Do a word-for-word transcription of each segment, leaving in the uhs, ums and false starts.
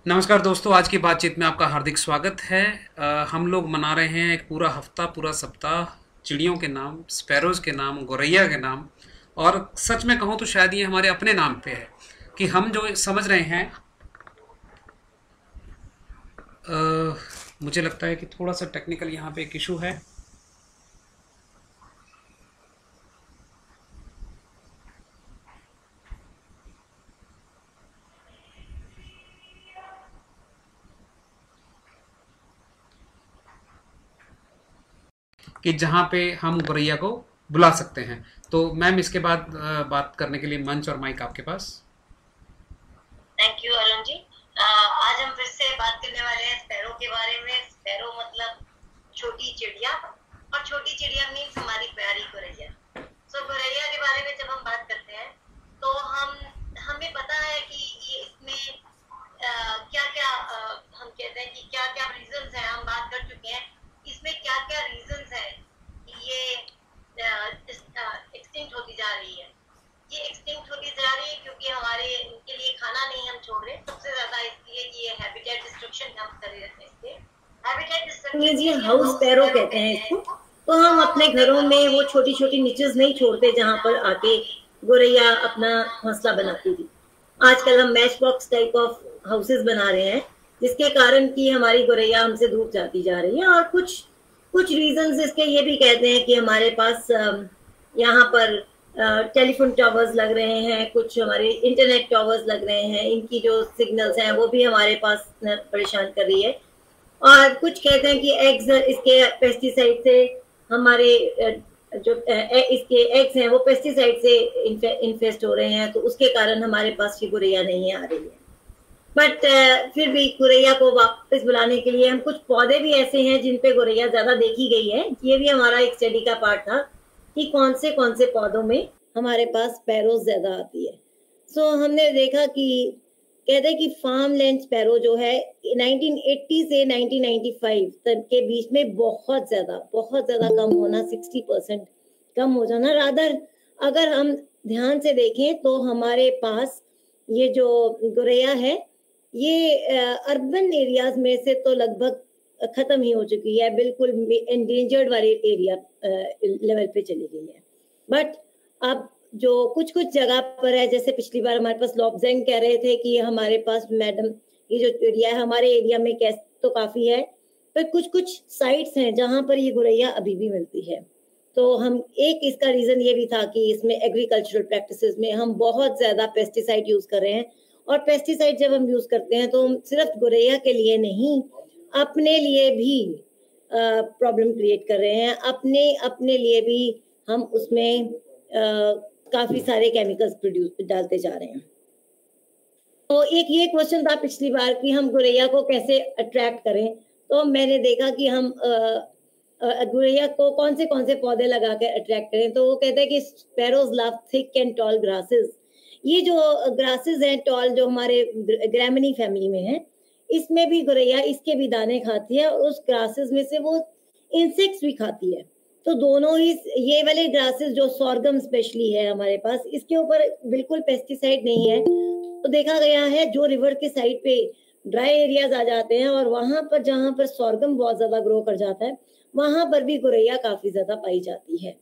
नमस्कार दोस्तों, आज की बातचीत में आपका हार्दिक स्वागत है। अ, हम लोग मना रहे हैं एक पूरा हफ्ता, पूरा सप्ताह चिड़ियों के नाम, स्पैरोज़ के नाम, गौरैया के नाम। और सच में कहूँ तो शायद ये हमारे अपने नाम पे है कि हम जो समझ रहे हैं। अ, मुझे लगता है कि थोड़ा सा टेक्निकल यहाँ पे एक इशू है कि जहाँ पे हम गौरैया को बुला सकते हैं। तो मैम, इसके बाद अ, बात करने के लिए मंच और माइक आपके पास। Thank you Arun ji. अ, आज हम फिर से बात करने वाले हैं स्पैरो के बारे में। स्पैरो मतलब छोटी चिड़िया, और छोटी चिड़िया मीन्स हमारी प्यारी गौरैया। सो गौरैया के बारे में जब हम बात करते हैं तो हम हमें पता है कि ये इसमें क्या क्या हम कहते हैं कि क्या क्या रीजंस हैं, हम बात कर चुके हैं। इसमें क्या क्या रीजंस है कि ये एक्सटिंक्ट होती जा रही है। ये एक्सटिंक्ट होती जा रही है क्योंकि हमारे उनके लिए खाना नहीं हम छोड़ रहे, सबसे ज्यादा इसलिए कि ये हैबिटेट डिस्ट्रक्शन हम कर रहे हैं। इससे हैबिटेट डिस्ट्रक्शन हाउस स्पैरो कहते हैं इसको। तो हम अपने घरों में वो छोटी छोटी निचेस नहीं छोड़ते जहां पर आके गौरैया अपना घोंसला बनाती थी। आजकल हम match box type of houses बना रहे हैं, जिसके कारण कि हमारी गौरैया हमसे दूर जाती जा रही है। और कुछ कुछ रीजंस इसके ये भी कहते हैं कि हमारे पास यहाँ पर टेलीफोन टावर्स लग रहे हैं, कुछ हमारे इंटरनेट टावर्स लग रहे हैं, इनकी जो सिग्नल्स हैं वो भी हमारे पास परेशान कर रही है। और कुछ कहते हैं कि एग्स इसके पेस्टिसाइड से हमारे जो इसके एग्स हैं वो पेस्टिसाइड से इन्फेस्ट हो रहे हैं, तो उसके कारण हमारे पास ये गौरैया नहीं आ रही है। बट फिर भी गौरैया को वापस बुलाने के लिए हम कुछ पौधे भी ऐसे हैं जिन पे गौरैया ज्यादा देखी गई है। ये भी हमारा एक स्टडी का पार्ट था कि कौन से कौन से पौधों में हमारे पास स्पैरोज ज्यादा आती है। सो so, हमने देखा कि कहते हैं कि फार्म लैंड स्पैरो जो है नाइनटीन एटी से नाइनटीन नाइंटी फाइव तक के बीच में बहुत ज्यादा बहुत ज्यादा कम होना, सिक्सटी परसेंट कम हो जाना रादर। अगर हम ध्यान से देखें तो हमारे पास ये जो गौरैया है ये अर्बन एरियाज में से तो लगभग खत्म ही हो चुकी है, बिल्कुल एंडेंजर्ड वाले एरिया लेवल पे चली गई है। बट अब जो कुछ कुछ जगह पर है, जैसे पिछली बार हमारे पास लॉबजेंग कह रहे थे कि हमारे पास मैडम ये जो एरिया है हमारे एरिया में कैस तो काफी है, पर कुछ कुछ साइट्स हैं जहां पर ये गौरैया अभी भी मिलती है। तो हम एक इसका रीजन ये भी था कि इसमें एग्रीकल्चरल प्रैक्टिसेस में हम बहुत ज्यादा पेस्टिसाइड यूज कर रहे हैं। और पेस्टिसाइड जब हम यूज करते हैं तो हम सिर्फ गौरैया के लिए नहीं, अपने लिए भी प्रॉब्लम क्रिएट कर रहे हैं। अपने अपने लिए भी हम उसमें आ, काफी सारे केमिकल्स प्रोड्यूस डालते जा रहे हैं। तो एक ये क्वेश्चन था पिछली बार कि हम गौरैया को कैसे अट्रैक्ट करें। तो मैंने देखा कि हम गौरैया को कौन से कौन से पौधे लगा कर अट्रैक्ट करें। तो वो कहते हैं कि sparrows love thick and tall grasses. ये जो ग्रासेस हैं टॉल, जो हमारे ग्रैमनी फैमिली में है, इसमें भी गौरैया इसके भी दाने खाती है और उस ग्रासेस में से वो इंसेक्ट्स भी खाती है। तो दोनों ही ये वाले ग्रासेस जो सॉर्गम स्पेशली है हमारे पास, इसके ऊपर बिल्कुल पेस्टिसाइड नहीं है। तो देखा गया है जो रिवर के साइड पे ड्राई एरियाज आ जाते हैं और वहां पर जहां पर सॉर्गम बहुत ज्यादा ग्रो कर जाता है, वहां पर भी गौरैया काफी ज्यादा पाई जाती है।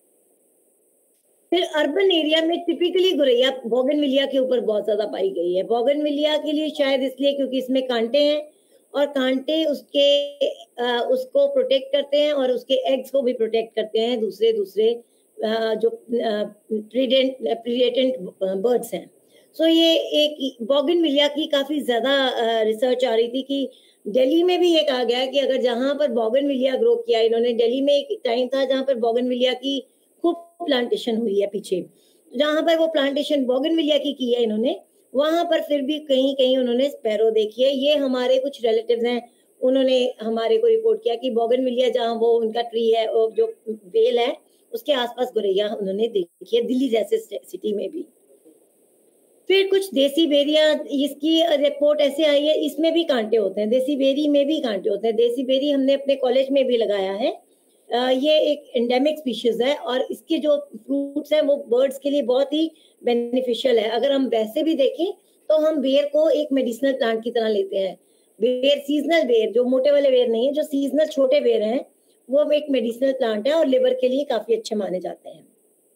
फिर अर्बन एरिया में टिपिकली गौरैया बोगनविलिया के ऊपर बहुत ज्यादा पाई गई है। बोगनविलिया के लिए शायद इसलिए क्योंकि इसमें कांटे हैं और कांटे उसके आ, उसको प्रोटेक्ट करते हैं और उसके एग्स को भी प्रोटेक्ट करते हैं दूसरे दूसरे आ, जो प्रीडेंट प्रीडेटेंट बर्ड्स हैं। सो so ये एक बोगनविलिया की काफी ज्यादा रिसर्च आ रही थी कि दिल्ली में भी एक आ गया कि अगर जहां पर बोगनविलिया ग्रो किया इन्होंने, दिल्ली में एक टाइम था जहां पर बोगनविलिया की खूब प्लांटेशन हुई है पीछे, जहां पर वो प्लांटेशन बोगनविलिया की की है इन्होंने, वहां पर फिर भी कहीं कहीं उन्होंने स्पैरो देखी है। ये हमारे कुछ रिलेटिव्स हैं, उन्होंने हमारे को रिपोर्ट किया कि बोगनविलिया जहां वो उनका ट्री है, जो बेल है, उसके आसपास गौरैया उन्होंने देखी है, दिल्ली जैसे सिटी में भी। फिर कुछ देसी बेरिया, इसकी रिपोर्ट ऐसे आई है, इसमें भी कांटे होते हैं, देसी बेरी में भी कांटे होते हैं। देसी बेरी हमने अपने कॉलेज में भी लगाया है। ये एक एंडेमिक स्पीशीज है और इसके जो फ्रूट्स हैं वो बर्ड्स के लिए बहुत ही बेनिफिशियल है। अगर हम वैसे भी देखें तो हम बेर को एक मेडिसिनल प्लांट की तरह लेते हैं। बेर सीजनल बेर, जो मोटे वाले बेर नहीं है, जो सीजनल छोटे बेर हैं, वो एक मेडिसिनल प्लांट है और लिवर के लिए काफी अच्छे माने जाते हैं।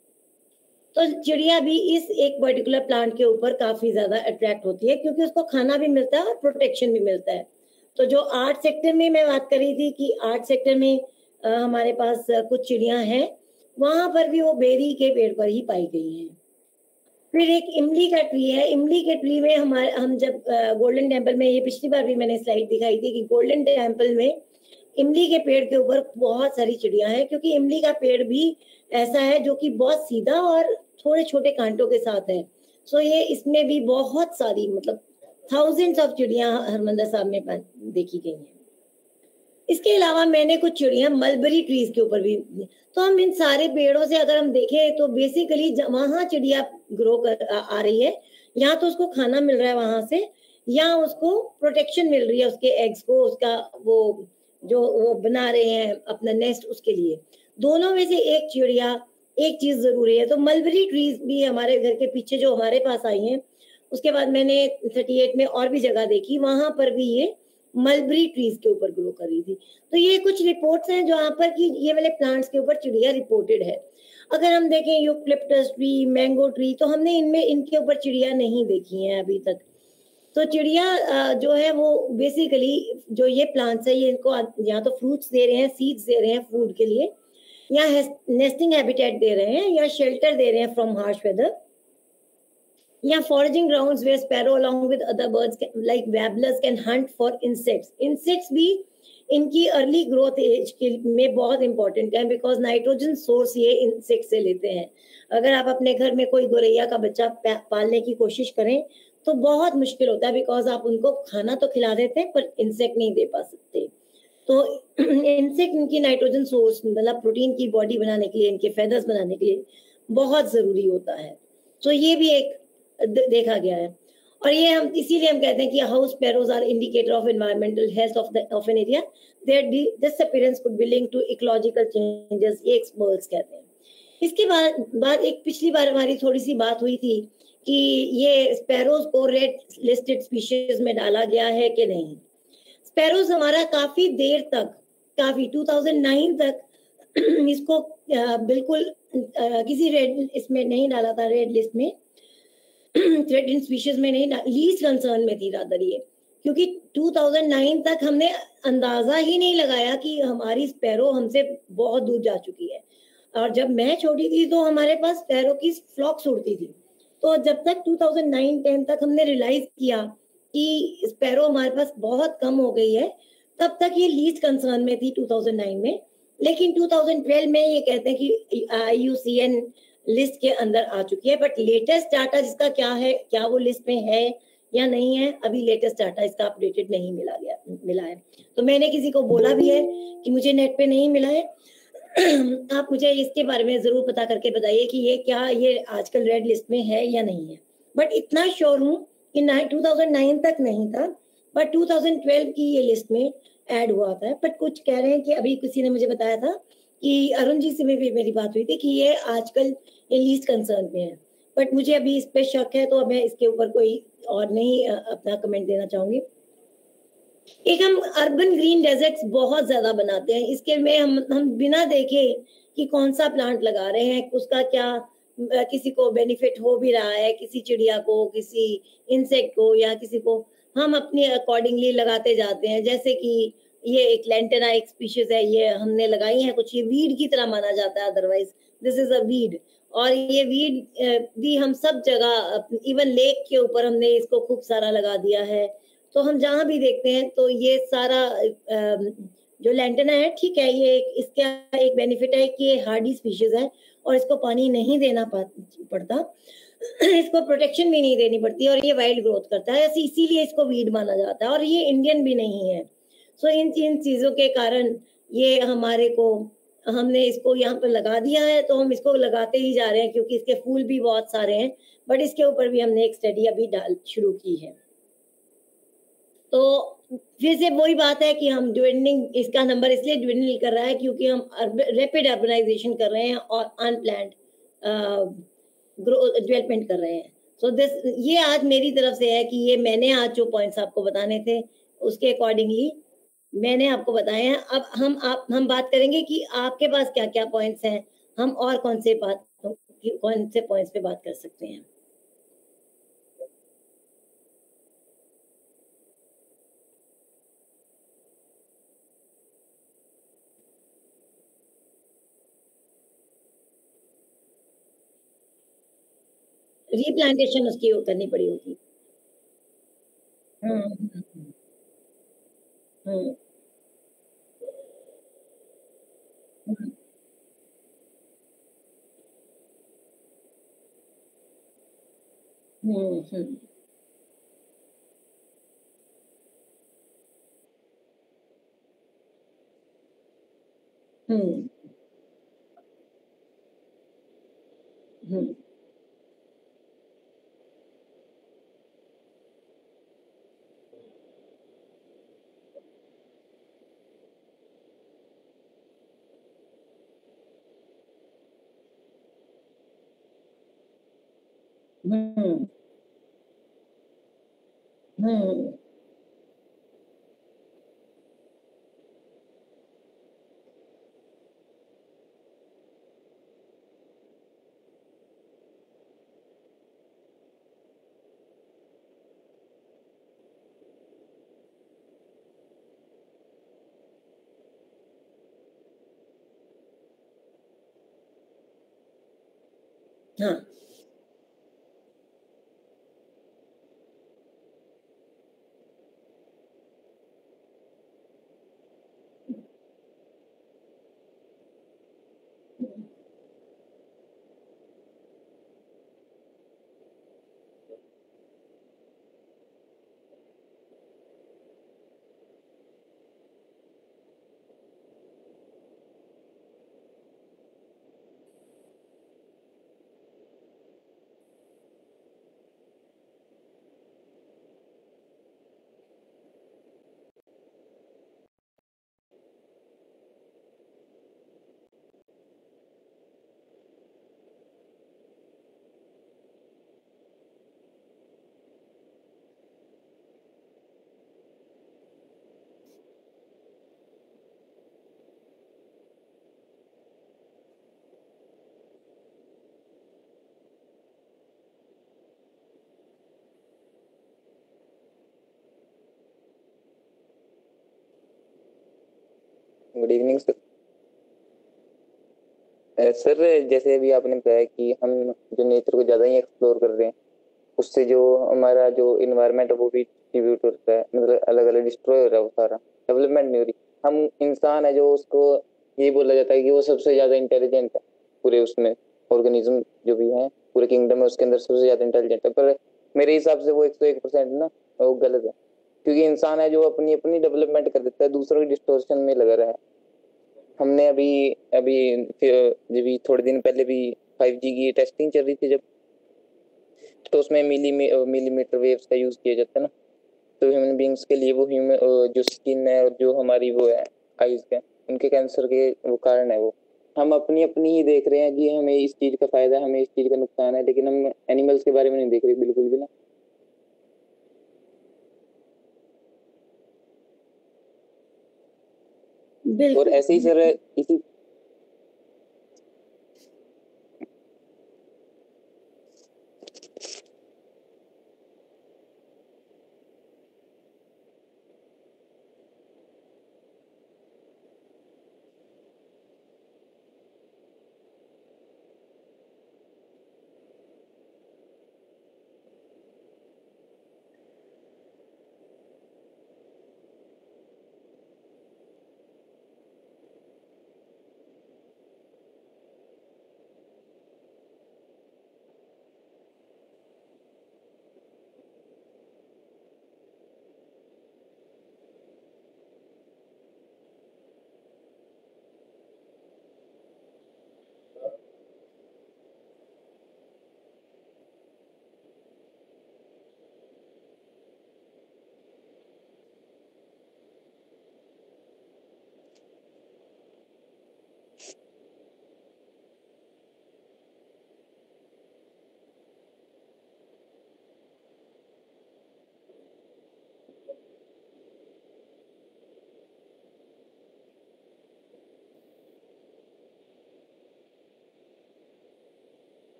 तो चिड़िया भी इस एक पर्टिकुलर प्लांट के ऊपर काफी ज्यादा अट्रैक्ट होती है, क्योंकि उसको खाना भी मिलता है और प्रोटेक्शन भी मिलता है। तो जो आर्ट सेक्टर में मैं बात कर रही थी कि आर्ट सेक्टर में आ, हमारे पास आ, कुछ चिड़िया हैं, वहां पर भी वो बेरी के पेड़ पर ही पाई गई हैं। फिर एक इमली का ट्री है। इमली के ट्री में हमारे हम जब गोल्डन टेम्पल में, ये पिछली बार भी मैंने स्लाइड दिखाई थी कि गोल्डन टेम्पल में इमली के पेड़ के ऊपर बहुत सारी चिड़िया हैं, क्योंकि इमली का पेड़ भी ऐसा है जो कि बहुत सीधा और थोड़े छोटे कांटों के साथ है। सो ये इसमें भी बहुत सारी, मतलब थाउजेंड्स ऑफ चिड़िया हरमंदिर साहब में देखी गई हैं। इसके अलावा मैंने कुछ चिड़िया मलबरी ट्रीज के ऊपर भी, तो हम इन सारे पेड़ों से अगर हम देखें तो बेसिकली वहां चिड़िया ग्रो कर आ, आ रही है, या तो उसको खाना मिल रहा है वहां से, या उसको प्रोटेक्शन मिल रही है उसके एग्स को, उसका वो जो वो बना रहे हैं अपना नेस्ट, उसके लिए। दोनों में से एक चिड़िया एक चीज जरूरी है। तो मलबरी ट्रीज भी हमारे घर के पीछे जो हमारे पास आई हैं, उसके बाद मैंने अड़तीस में और भी जगह देखी, वहां पर भी ये मलबरी ट्रीज के ऊपर ग्रो कर रही थी। तो ये कुछ रिपोर्ट्स हैं जहाँ पर कि ये वाले प्लांट्स के ऊपर चिड़िया रिपोर्टेड है। अगर हम देखें यूकलिप्टस ट्री, मैंगो ट्री, तो हमने इनमें इनके ऊपर चिड़िया नहीं देखी है अभी तक। तो चिड़िया जो है वो बेसिकली जो ये प्लांट्स है, ये इनको या तो फ्रूट्स दे रहे हैं, सीड्स दे रहे हैं फूड के लिए, या नेस्टिंग हैबिटेट दे रहे हैं, या शेल्टर दे रहे हैं फ्रॉम हार्श वेदर, या foraging grounds where sparrow along with other birds can, like warblers can hunt for insects. Insects भी इनकी अर्ली ग्रोथ एज के में बहुत इंपॉर्टेंट है, बिकॉज नाइट्रोजन सोर्स ये इंसेक्ट से लेते हैं। अगर आप अपने घर में कोई गोरैया का बच्चा पालने की कोशिश करें तो बहुत मुश्किल होता है, बिकॉज आप उनको खाना तो खिला देते हैं पर इंसेक्ट नहीं दे पा सकते। तो इंसेक्ट इनकी नाइट्रोजन सोर्स, मतलब प्रोटीन की बॉडी बनाने के लिए, इनके फेदर्स बनाने के लिए बहुत जरूरी होता है। तो ये भी एक देखा गया है। और ये हम इसीलिए हम कहते हैं कि house sparrows are indicator of environmental health of the of an area, their disappearance could be linked to ecological changes, ये एक्सपर्ट्स कहते हैं। इसके बाद बाद एक पिछली बार हमारी थोड़ी सी बात हुई थी कि ये स्पैरोज को रेड लिस्टेड स्पीशीज में डाला गया है कि नहीं। स्पैरोज हमारा काफी देर तक, काफी दो हज़ार नौ तक इसको बिल्कुल किसी रेड इसमें नहीं डाला था, रेड लिस्ट में, थ्रेटेंड स्पीशीज में नहीं, लीस्ट कंसर्न में थी रादर ये, क्योंकि दो हज़ार नौ तक हमने अंदाजा ही नहीं लगाया कि हमारी स्पैरो हमसे बहुत दूर जा चुकी है। और जब मैं छोटी थी तो हमारे पास स्पैरो की फ्लॉक्स उड़ती थी। तो जब तक दो हज़ार नौ दस तक हमने रियलाइज किया कि स्पैरो हमारे पास बहुत कम हो गई है, तब तक ये लीस्ट कंसर्न में थी दो हज़ार नौ में। लेकिन दो हज़ार बारह में ये कहते हैं कि I U C N list के अंदर आ चुकी है। बट लेटेस्ट डाटा जिसका क्या है, क्या वो लिस्ट में है या नहीं है, अभी लेटेस्ट डाटा इसका अपडेटेड नहीं मिला गया मिला है। तो मैंने किसी को बोला भी है कि मुझे नेट पे नहीं मिला है, आप मुझे इसके बारे में जरूर पता करके बताइए कि ये क्या ये आजकल रेड लिस्ट में है या नहीं है। बट इतना श्योर हूँ कि दो हज़ार नौ तक नहीं था, बट दो हज़ार बारह की ये लिस्ट में ऐड हुआ था। बट कुछ कह रहे हैं कि अभी किसी ने मुझे बताया था कि अरुण जी से भी मेरी बात हुई थी कि ये आजकल ये लीस्ट कंसर्न में है। बट मुझे अभी इस पे शक है, तो मैं इसके ऊपर कोई और नहीं अपना कमेंट देना चाहूंगी। एक हम अर्बन ग्रीन डेजर्ट्स बहुत ज्यादा बनाते हैं, इसके में हम हम बिना देखे कि कौन सा प्लांट लगा रहे हैं, उसका क्या किसी को बेनिफिट हो भी रहा है, किसी चिड़िया को, किसी इंसेक्ट को, या किसी को, हम अपने अकॉर्डिंगली लगाते जाते हैं। जैसे कि ये एक लेंटेना एक स्पीशीज है, ये हमने लगाई है कुछ, ये वीड की तरह माना जाता है, otherwise this is a weed. और ये वीड भी हम सब जगह, इवन लेक के ऊपर हमने इसको खूब सारा लगा दिया है। तो हम जहाँ भी देखते हैं तो ये सारा जो लेंटेना है, ठीक है, ये इसका एक बेनिफिट है कि ये हार्डी स्पीशीज है और इसको पानी नहीं देना पड़ता, इसको प्रोटेक्शन भी नहीं देनी पड़ती, और ये वाइल्ड ग्रोथ करता है, इसीलिए इसको वीड माना जाता है। और ये इंडियन भी नहीं है। सो इन इन चीजों के कारण ये हमारे को, हमने इसको यहाँ पर लगा दिया है, तो हम इसको लगाते ही जा रहे हैं क्योंकि इसके फूल भी बहुत सारे हैं। बट इसके ऊपर भी हमने एक स्टडी अभी डाल शुरू की है। तो फिर से वही बात है कि हम ड्विंडलिंग, इसका नंबर इसलिए ड्विंडल कर रहा है क्योंकि हम रैपिड अर्बनाइजेशन कर रहे हैं और अनप्लान्ड डेवलपमेंट कर रहे हैं। सो दिस ये आज मेरी तरफ से है कि ये मैंने आज जो पॉइंट्स आपको बताने थे उसके अकॉर्डिंगली मैंने आपको बताए हैं। अब हम आप हम बात करेंगे कि आपके पास क्या क्या पॉइंट्स हैं, हम और कौन से बात कौन से पॉइंट्स पे बात कर सकते हैं। रीप्लांटेशन उसकी करनी पड़ी होगी। हम्म हम्म हम्म हम्म हम्म हम्म हम्म हम्म हम्म हम्म हाँ गुड इवनिंग सर। सर जैसे अभी आपने बताया कि हम जो नेचर को ज़्यादा ही एक्सप्लोर कर रहे हैं, उससे जो हमारा जो इन्वायरमेंट है वो भी डिस्ट्रीब्यूट होता है, मतलब अलग अलग डिस्ट्रॉय हो रहा है, वो सारा डेवलपमेंट नहीं हो रही। हम इंसान है जो उसको ये बोला जाता है कि वो सबसे ज़्यादा इंटेलिजेंट है पूरे उसमें, ऑर्गेनिज्म जो भी है पूरे किंगडम है उसके अंदर सबसे ज़्यादा इंटेलिजेंट है। पर मेरे हिसाब से वो एक सौ एक परसेंट ना वो गलत है, क्योंकि इंसान है जो अपनी अपनी डेवलपमेंट कर देता है, दूसरों की डिस्टोर्शन में लगा रहा है। हमने अभी अभी जब भी थोड़े दिन पहले भी फाइव जी की टेस्टिंग चल रही थी जब, तो उसमें मिली मिलीमीटर वेव्स का यूज किया जाता है ना, तो ह्यूमन बींग्स के लिए वो ह्यूमन जो स्किन है और जो हमारी वो है आईज के, उनके कैंसर के वो कारण है। वो हम अपनी अपनी ही देख रहे हैं कि हमें इस चीज का फायदा है, हमें इस चीज का नुकसान है, लेकिन हम एनिमल्स के बारे में नहीं देख रहे बिल्कुल भी ना। और ऐसे ही सर इसी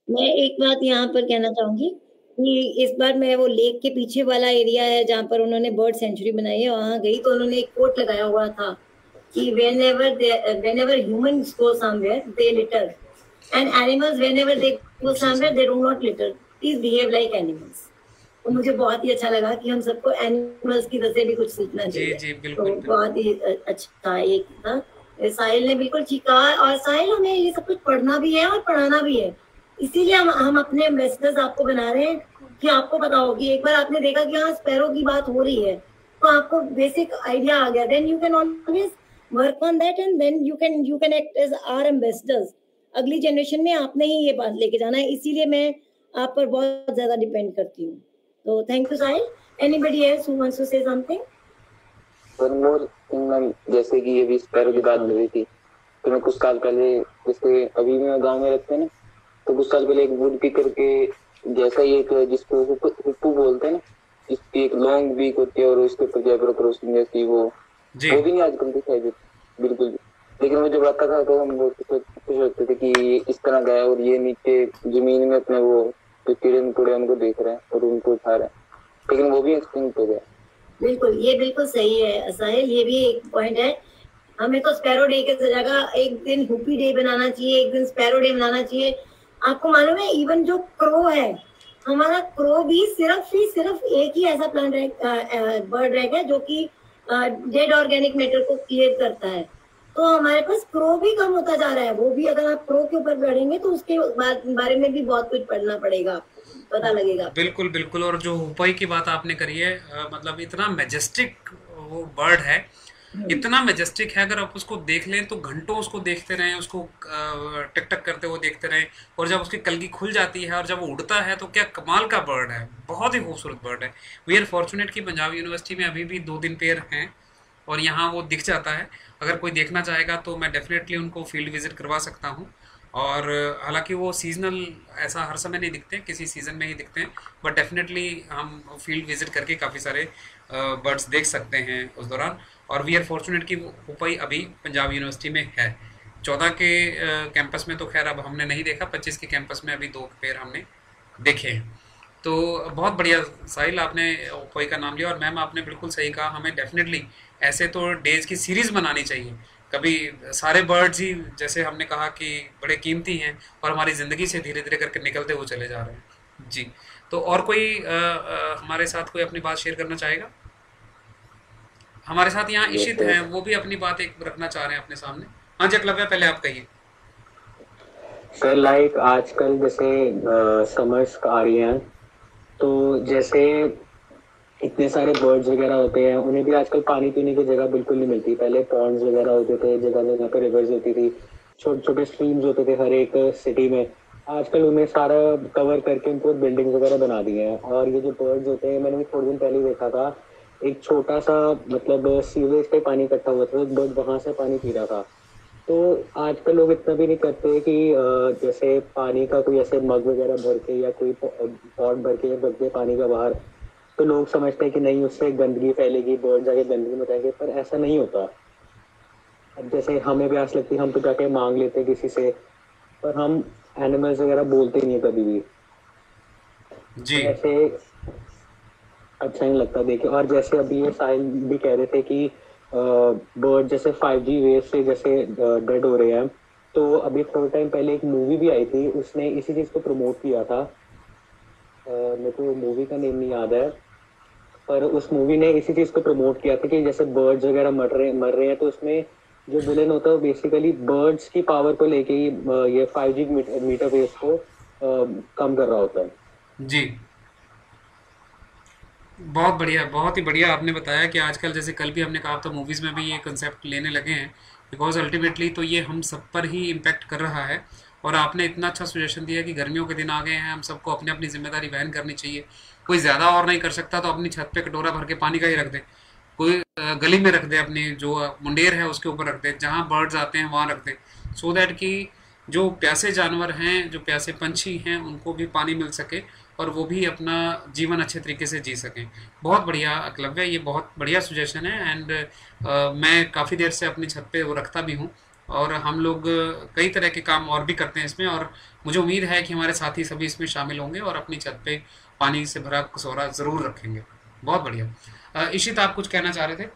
मैं एक बात यहाँ पर कहना चाहूंगी कि इस बार मैं वो लेक के पीछे वाला एरिया है जहाँ पर उन्होंने बर्ड सेंचुरी बनाई है, वहां गई तो उन्होंने एक कोट लगाया हुआ था कि whenever they, whenever humans go somewhere they litter and animals whenever they go somewhere they do not litter, please behave like animals. तो मुझे बहुत ही अच्छा लगा कि हम सबको एनिमल्स की तरह से भी कुछ सीखना चाहिए। जी जी बिल्कुल, तो बहुत ही अच्छा एक था, साहिल ने बिल्कुल ठीक कहा। और साहिल हमें ये सब कुछ पढ़ना भी है और पढ़ाना भी है, इसीलिए हम हम अपने एम्बेसडर्स आपको बना रहे हैं कि आपको पता हो कि एक बार आपने देखा कि हाँ स्पैरो की बात हो रही है तो आपको बेसिक आइडिया आ गया, then you can always work on that and then you can you can act as our ambassadors. अगली जनरेशन में आपने ही ये बात लेके जाना है, इसीलिए मैं आप पर बहुत ज्यादा डिपेंड करती हूँ। तो thank you Sahil. Anybody else who wants to say something? One more thing ma'am, जैसे कि ये भी स्पैरो की बात हो रही थी तो मैं कुछ साल पहले, जैसे अभी मैं गांव में रहते हैं ना, तो कुछ साल पहले एक वुड पिकर के जैसा ही एक जिसको हुप्पू बोलते हैं ना, जिसकी एक लॉन्ग बीक होती है और उसके ऊपर जैब्रा क्रॉसिंग जैसी वो वो भी नहीं आजकल दिखाई देती बिल्कुल भी। लेकिन वो जब आता था तो हम बहुत खुश होते थे कि इस तरह गया और ये नीचे जमीन में अपने वो जो कीड़े मकोड़े उनको देख रहे हैं और उनको उठा रहे हैं, लेकिन वो भी एक्सटिंक्ट हो गया। बिल्कुल, ये बिल्कुल सही है साहिल, ये भी एक पॉइंट है। हमें तो स्पैरो डे की जगह एक दिन हुपी डे बनाना चाहिए, एक दिन स्पैरो डे बनाना चाहिए। आपको मालूम है इवन जो क्रो है, हमारा क्रो भी सिर्फ ही सिर्फ एक ही ऐसा प्लांट बर्ड रह गया जो कि डेड ऑर्गेनिक मैटर को क्लियर करता है। तो हमारे पास क्रो भी कम होता जा रहा है, वो भी अगर आप क्रो के ऊपर पढ़ेंगे तो उसके बारे में भी बहुत कुछ पढ़ना पड़ेगा, पता लगेगा। बिल्कुल बिल्कुल। और जो हुपाई की बात आपने करी है, मतलब इतना मैजेस्टिक वो बर्ड है, इतना मैजेस्टिक है, अगर आप उसको देख लें तो घंटों उसको देखते रहें, उसको टक टक करते हुए देखते रहें, और जब उसकी कलगी खुल जाती है और जब वो उड़ता है तो क्या कमाल का बर्ड है, बहुत ही खूबसूरत बर्ड है। वी आर फॉर्चुनेट कि पंजाब यूनिवर्सिटी में अभी भी दो दिन पेयर हैं और यहाँ वो दिख जाता है। अगर कोई देखना चाहेगा तो मैं डेफिनेटली उनको फील्ड विजिट करवा सकता हूँ। और हालांकि वो सीजनल ऐसा हर समय नहीं दिखते, किसी सीज़न में ही दिखते हैं, बट डेफिनेटली हम फील्ड विजिट करके काफ़ी सारे बर्ड्स देख सकते हैं उस दौरान। और वी आर फॉर्चुनेट कि हुपाई अभी पंजाब यूनिवर्सिटी में है। चौदह के कैंपस में तो खैर अब हमने नहीं देखा, पच्चीस के कैंपस में अभी दो पेयर हमने देखे हैं। तो बहुत बढ़िया साहिल, आपने हुपाई का नाम लिया। और मैम आपने बिल्कुल सही कहा, हमें डेफिनेटली ऐसे तो डेज की सीरीज़ बनानी चाहिए। कभी सारे बर्ड्स ही, जैसे हमने कहा कि बड़े कीमती हैं और हमारी ज़िंदगी से धीरे धीरे करके निकलते हुए चले जा रहे हैं। जी, तो और कोई आ, आ, हमारे साथ कोई अपनी बात शेयर करना चाहेगा? हमारे साथ यहाँ इशित हैं, वो भी अपनी बात एक रखना चाह रहे हैं अपने सामने। हाँ जी एकलव्य, पहले आप कहिए। सर लाइक आजकल जैसे समर्स आ रही हैं तो जैसे इतने सारे बर्ड्स वगैरह होते हैं, उन्हें भी आजकल पानी पीने की जगह बिल्कुल नहीं मिलती। पहले पॉन्ड्स वगैरह होते थे, जगह जगह पे रिवर्स होती थी, छोटे छोटे स्ट्रीम्स होते थे हर एक सिटी में। आजकल उन्हें सारा कवर करके उनको बिल्डिंग्स वगैरह बना दिए हैं। और ये जो बर्ड्स होते हैं, मैंने भी थोड़े दिन पहले देखा था, एक छोटा सा मतलब सीवेज पे पानी इकट्ठा हुआ था, बर्ड वहां से पानी पी रहा था। तो आजकल लोग इतना भी नहीं करते कि जैसे पानी का कोई ऐसे मग वगैरह भर के या कोई पॉट भर के रख दे पानी का बाहर, तो लोग समझते हैं कि नहीं उससे गंदगी फैलेगी, बर्ड जाके गंदगी मचाएंगे, पर ऐसा नहीं होता। अब जैसे हमें प्यास लगती है, हम तो जाके मांग लेते हैं किसी से, पर हम एनिमल्स वगैरह बोलते नहीं है कभी भी जी। ऐसे अच्छा नहीं लगता देखे। और जैसे अभी ये साहिल भी कह रहे थे कि बर्ड जैसे फाइव जी वेव से जैसे डेड हो रहे हैं, तो अभी थोड़े टाइम पहले एक मूवी भी आई थी, उसने इसी चीज़ को प्रमोट किया था। मेरे को मूवी का नेम नहीं याद है, पर उस मूवी ने इसी चीज़ को प्रमोट किया था कि जैसे बर्ड्स वगैरह मर रहे मर रहे हैं तो उसमें जो विलेन होता है वो बेसिकली बर्ड्स की पावर को लेके ही ये फाइव जी मीटर वेव्स को कम कर रहा होता है। जी, बहुत बढ़िया, बहुत ही बढ़िया आपने बताया कि आजकल जैसे कल भी हमने कहा था मूवीज़ में भी ये कंसेप्ट लेने लगे हैं, बिकॉज अल्टीमेटली तो ये हम सब पर ही इम्पेक्ट कर रहा है। और आपने इतना अच्छा सजेशन दिया कि गर्मियों के दिन आ गए हैं, हम सबको अपनी अपनी जिम्मेदारी वहन करनी चाहिए। कोई ज़्यादा और नहीं कर सकता तो अपनी छत पे कटोरा भर के पानी का ही रख दे, कोई गली में रख दे, अपनी जो मुंडेर है उसके ऊपर रख दे, जहाँ बर्ड्स आते हैं वहाँ रख दे, सो दैट कि जो प्यासे जानवर हैं, जो प्यासे पंछी हैं, उनको भी पानी मिल सके और वो भी अपना जीवन अच्छे तरीके से जी सकें। बहुत बढ़िया एकलव्य, ये बहुत बढ़िया सजेशन है। एंड uh, मैं काफ़ी देर से अपनी छत पे वो रखता भी हूँ और हम लोग कई तरह के काम और भी करते हैं इसमें, और मुझे उम्मीद है कि हमारे साथी सभी इसमें शामिल होंगे और अपनी छत पे पानी से भरा कचौरा ज़रूर रखेंगे। बहुत बढ़िया। इशित, आप कुछ कहना चाह रहे थे?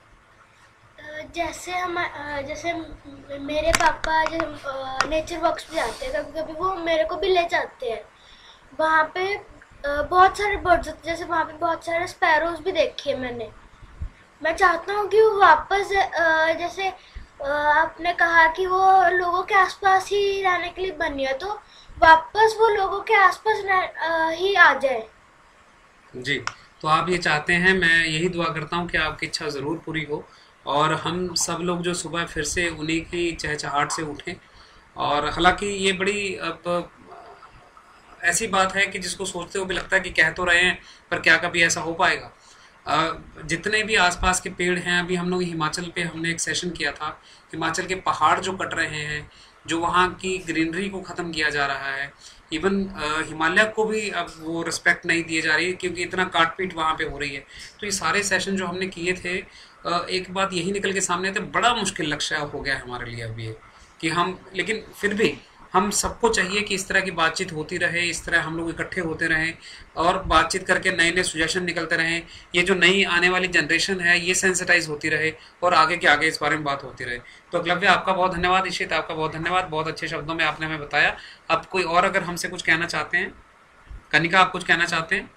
जैसे हम जैसे मेरे पापा जैसे नेचर वॉक्स पे जाते हैं, कभी कभी वो मेरे को भी ले जाते हैं। वहाँ पे बहुत सारे बर्ड्स होते हैं, जैसे वहाँ पे बहुत सारे स्पैरोज भी देखे हैं मैंने। मैं चाहता हूँ कि वो वापस जैसे आपने कहा कि वो लोगों के आसपास ही रहने के लिए बनी है, तो वापस वो लोगों के आसपास ही आ जाए। जी, तो आप ये चाहते हैं, मैं यही दुआ करता हूँ कि आपकी इच्छा ज़रूर पूरी हो और हम सब लोग जो सुबह फिर से उन्हीं की चहचहाट से उठें। और हालांकि ये बड़ी अब ऐसी बात है कि जिसको सोचते हुए भी लगता है कि कह तो रहे हैं, पर क्या कभी ऐसा हो पाएगा? जितने भी आसपास के पेड़ हैं, अभी हम लोग हिमाचल पे हमने एक सेशन किया था, हिमाचल के पहाड़ जो कट रहे हैं, जो वहाँ की ग्रीनरी को ख़त्म किया जा रहा है, इवन हिमालय को भी अब वो रिस्पेक्ट नहीं दी जा रही क्योंकि इतना काट पीट वहाँ पे हो रही है। तो ये सारे सेशन जो हमने किए थे, एक बात यही निकल के सामने थे, बड़ा मुश्किल लक्ष्य हो गया हमारे लिए अभी ये कि हम, लेकिन फिर भी हम सबको चाहिए कि इस तरह की बातचीत होती रहे, इस तरह हम लोग इकट्ठे होते रहें और बातचीत करके नए नए सुजेशन निकलते रहें। ये जो नई आने वाली जनरेशन है ये सेंसिटाइज होती रहे और आगे के आगे इस बारे में बात होती रहे। तो एकलव्य, आपका बहुत धन्यवाद। इशित, आपका बहुत धन्यवाद, बहुत अच्छे शब्दों में आपने हमें बताया। अब कोई और अगर हमसे कुछ कहना चाहते हैं? कनिका, आप कुछ कहना चाहते हैं?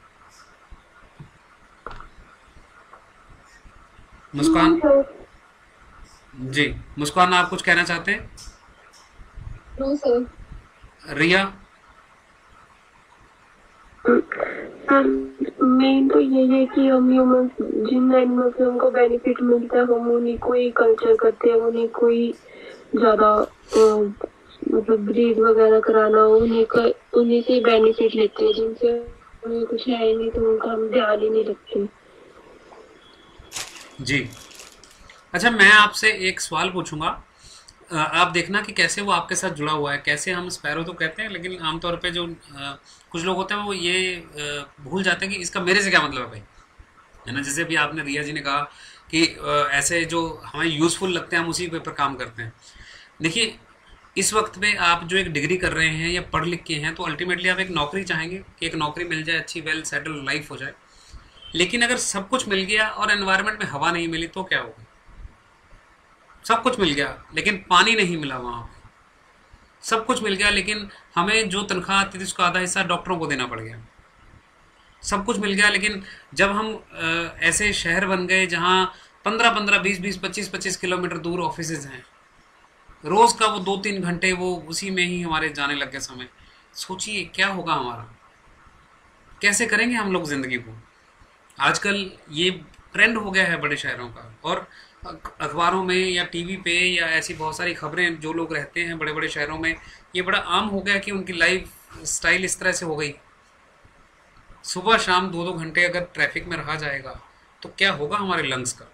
मुस्कान जी, मुस्कान आप कुछ कहना चाहते हैं? No sir. रिया? मेन तो ये है कि हम ह्यूमन, जिन एनिमल्स से हमको बेनिफिट मिलता है, हम उन्हीं को ही कल्चर करते हैं, उन्हीं को ही ज्यादा मतलब ब्रीड वगैरह कराना, उन्हीं का उन्हीं से बेनिफिट लेते हैं। जिनसे उन्हें कुछ है नहीं तो उनका हम ध्यान ही नहीं रखते। जी, अच्छा, मैं आपसे एक सवाल पूछूंगा। आप देखना कि कैसे वो आपके साथ जुड़ा हुआ है, कैसे हम स्पैरो तो कहते हैं लेकिन आमतौर पे जो आ, कुछ लोग होते हैं वो ये आ, भूल जाते हैं कि इसका मेरे से क्या मतलब है भाई, है ना। जैसे भी आपने, रिया जी ने कहा कि आ, ऐसे जो हमें यूज़फुल लगते हैं हम उसी पे पर काम करते हैं। देखिए, इस वक्त पे आप जो एक डिग्री कर रहे हैं या पढ़ लिख के हैं, तो अल्टीमेटली आप एक नौकरी चाहेंगे कि एक नौकरी मिल जाए, अच्छी वेल सेटल लाइफ हो जाए। लेकिन अगर सब कुछ मिल गया और एनवायरनमेंट में हवा नहीं मिली तो क्या होगा? सब कुछ मिल गया लेकिन पानी नहीं मिला वहाँ पे, सब कुछ मिल गया लेकिन हमें जो तनख्वाह आती थी उसका आधा हिस्सा डॉक्टरों को देना पड़ गया। सब कुछ मिल गया लेकिन जब हम आ, ऐसे शहर बन गए जहाँ पंद्रह पंद्रह बीस बीस पच्चीस पच्चीस किलोमीटर दूर ऑफिसेज हैं, रोज़ का वो दो तीन घंटे वो उसी में ही हमारे जाने लग गए समय। सोचिए क्या होगा हमारा, कैसे करेंगे हम लोग ज़िंदगी को। आजकल ये ट्रेंड हो गया है बड़े शहरों का, और अखबारों में या टीवी पे या ऐसी बहुत सारी खबरें, जो लोग रहते हैं बड़े बड़े शहरों में, ये बड़ा आम हो गया कि उनकी लाइफ स्टाइल इस तरह से हो गई। सुबह शाम दो दो घंटे अगर ट्रैफिक में रहा जाएगा तो क्या होगा हमारे लंग्स का।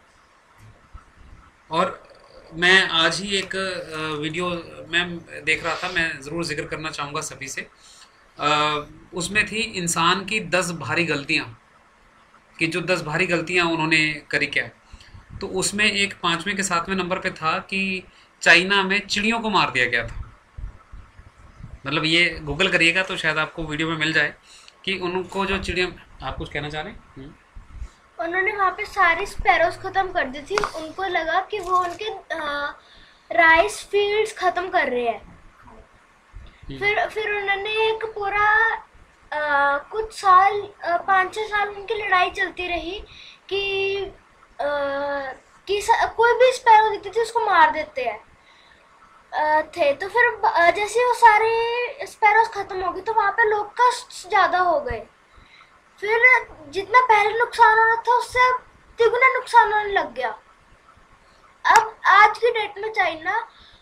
और मैं आज ही एक वीडियो मैं देख रहा था, मैं ज़रूर जिक्र करना चाहूँगा सभी से। उसमें थी इंसान की दस भारी गलतियाँ, कि जो दस भारी गलतियाँ उन्होंने करी क्या। तो उसमें एक पाँचवें के सातवें नंबर पे था कि चाइना में चिड़ियों को मार दिया गया था। मतलब ये गूगल करिएगा तो शायद आपको वीडियो में मिल जाए कि उनको जो चिड़िया, आप कुछ कहना चाह रहे हैं? उन्होंने वहाँ पे सारी स्पैरोज खत्म कर दी थी। उनको लगा कि वो उनके राइस फील्ड्स खत्म कर रहे हैं। फिर फिर उन्होंने एक पूरा आ, कुछ साल, पाँच छः साल उनकी लड़ाई चलती रही कि आ, कि कोई भी स्पैरो दिखती थी उसको मार देते हैं थे। तो फिर जैसे वो सारे स्पैरोज खत्म हो गए तो वहाँ पे लोग कष्ट ज़्यादा हो गए। फिर जितना पहले नुकसान हो रहा था उससे तिगुना नुकसान होने लग गया। अब आज की डेट में चाइना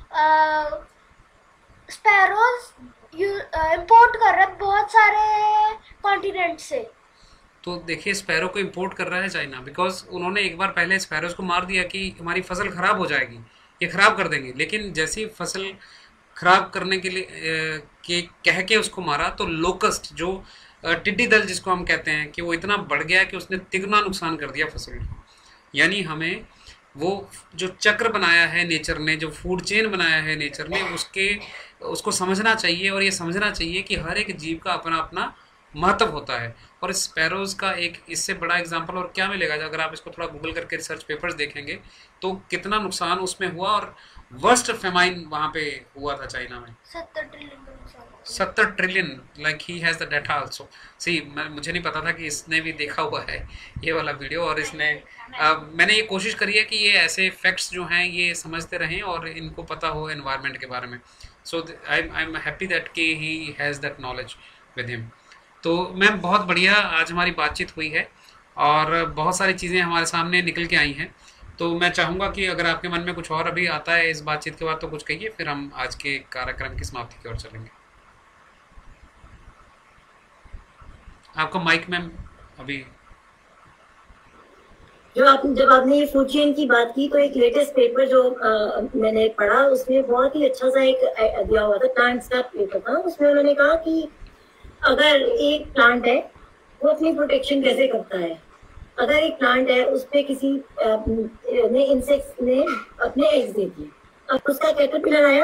स्पैरोज इंपोर्ट कर रहा है बहुत सारे कॉन्टिनेंट से। तो देखिए, स्पैरो को इंपोर्ट कर रहा है चाइना, बिकॉज उन्होंने एक बार पहले स्पैरोज को मार दिया कि हमारी फसल ख़राब हो जाएगी, ये ख़राब कर देंगे। लेकिन जैसी फसल ख़राब करने के लिए के कह के उसको मारा, तो लोकस्ट, जो टिड्डी दल जिसको हम कहते हैं, कि वो इतना बढ़ गया कि उसने तिगुना नुकसान कर दिया फसल को। यानी हमें वो जो चक्र बनाया है नेचर ने, जो फूड चेन बनाया है नेचर ने, उसके उसको समझना चाहिए और ये समझना चाहिए कि हर एक जीव का अपना अपना महत्व होता है। और स्पैरोज का एक इससे बड़ा एग्जांपल और क्या मिलेगा अगर आप इसको थोड़ा गूगल करके रिसर्च पेपर्स देखेंगे तो कितना नुकसान उसमें हुआ, और वर्स्ट फेमाइन वहाँ पे हुआ था चाइना में, सत्तर ट्रिलियन का नुकसान। सत्तर trillion, like he has the data also. See मुझे नहीं पता था कि इसने भी देखा हुआ है ये वाला वीडियो, और इसने आ, मैंने ये कोशिश करी है कि ये ऐसे फैक्ट्स जो हैं ये समझते रहें और इनको पता हो एनवायरनमेंट के बारे में। So I I am happy that कि he has that knowledge with him. तो मैम बहुत बढ़िया आज हमारी बातचीत हुई है और बहुत सारी चीज़ें हमारे सामने निकल के आई हैं। तो मैं चाहूँगा कि अगर आपके मन में कुछ और अभी आता है इस बातचीत के बाद तो कुछ कहिए, फिर हम आज के कार्यक्रम की समाप्ति की ओर चलेंगे। आपका माइक मैम अभी। जो आप जब आपने ये फूड चेन की बात की तो एक लेटेस्ट पेपर जो आ, मैंने पढ़ा उसमें बहुत ही अच्छा सा एक दिया हुआ था, प्लांट्स का पेपर था। उसमें उन्होंने कहा कि अगर एक प्लांट है वो अपनी प्रोटेक्शन कैसे करता है। अगर एक प्लांट है उस पे किसी ने इंसेक्ट्स ने अपने एग्स दे दिए, अब उसका कैटरपिलर आया,